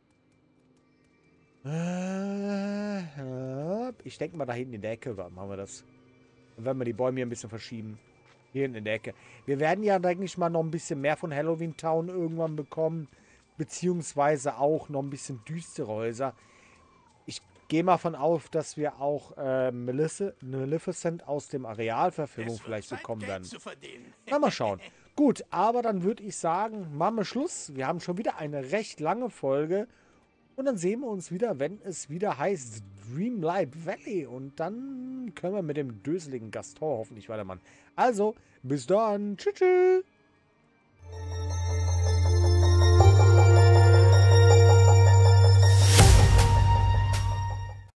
Ich denke mal, da hinten in der Ecke machen wir das. Dann werden wir die Bäume hier ein bisschen verschieben. Hier hinten in der Ecke. Wir werden ja, denke ich mal, noch ein bisschen mehr von Halloween Town irgendwann bekommen. Beziehungsweise auch noch ein bisschen düstere Häuser. Ich gehe mal von auf, dass wir auch äh, Maleficent aus dem Arealverfilmung vielleicht bekommen werden. Na, mal schauen. Gut, aber dann würde ich sagen, machen wir Schluss. Wir haben schon wieder eine recht lange Folge. Und dann sehen wir uns wieder, wenn es wieder heißt Dreamlight Valley. Und dann können wir mit dem döseligen Gaston hoffentlich weitermachen. Also, bis dann. Tschüss, tschüss.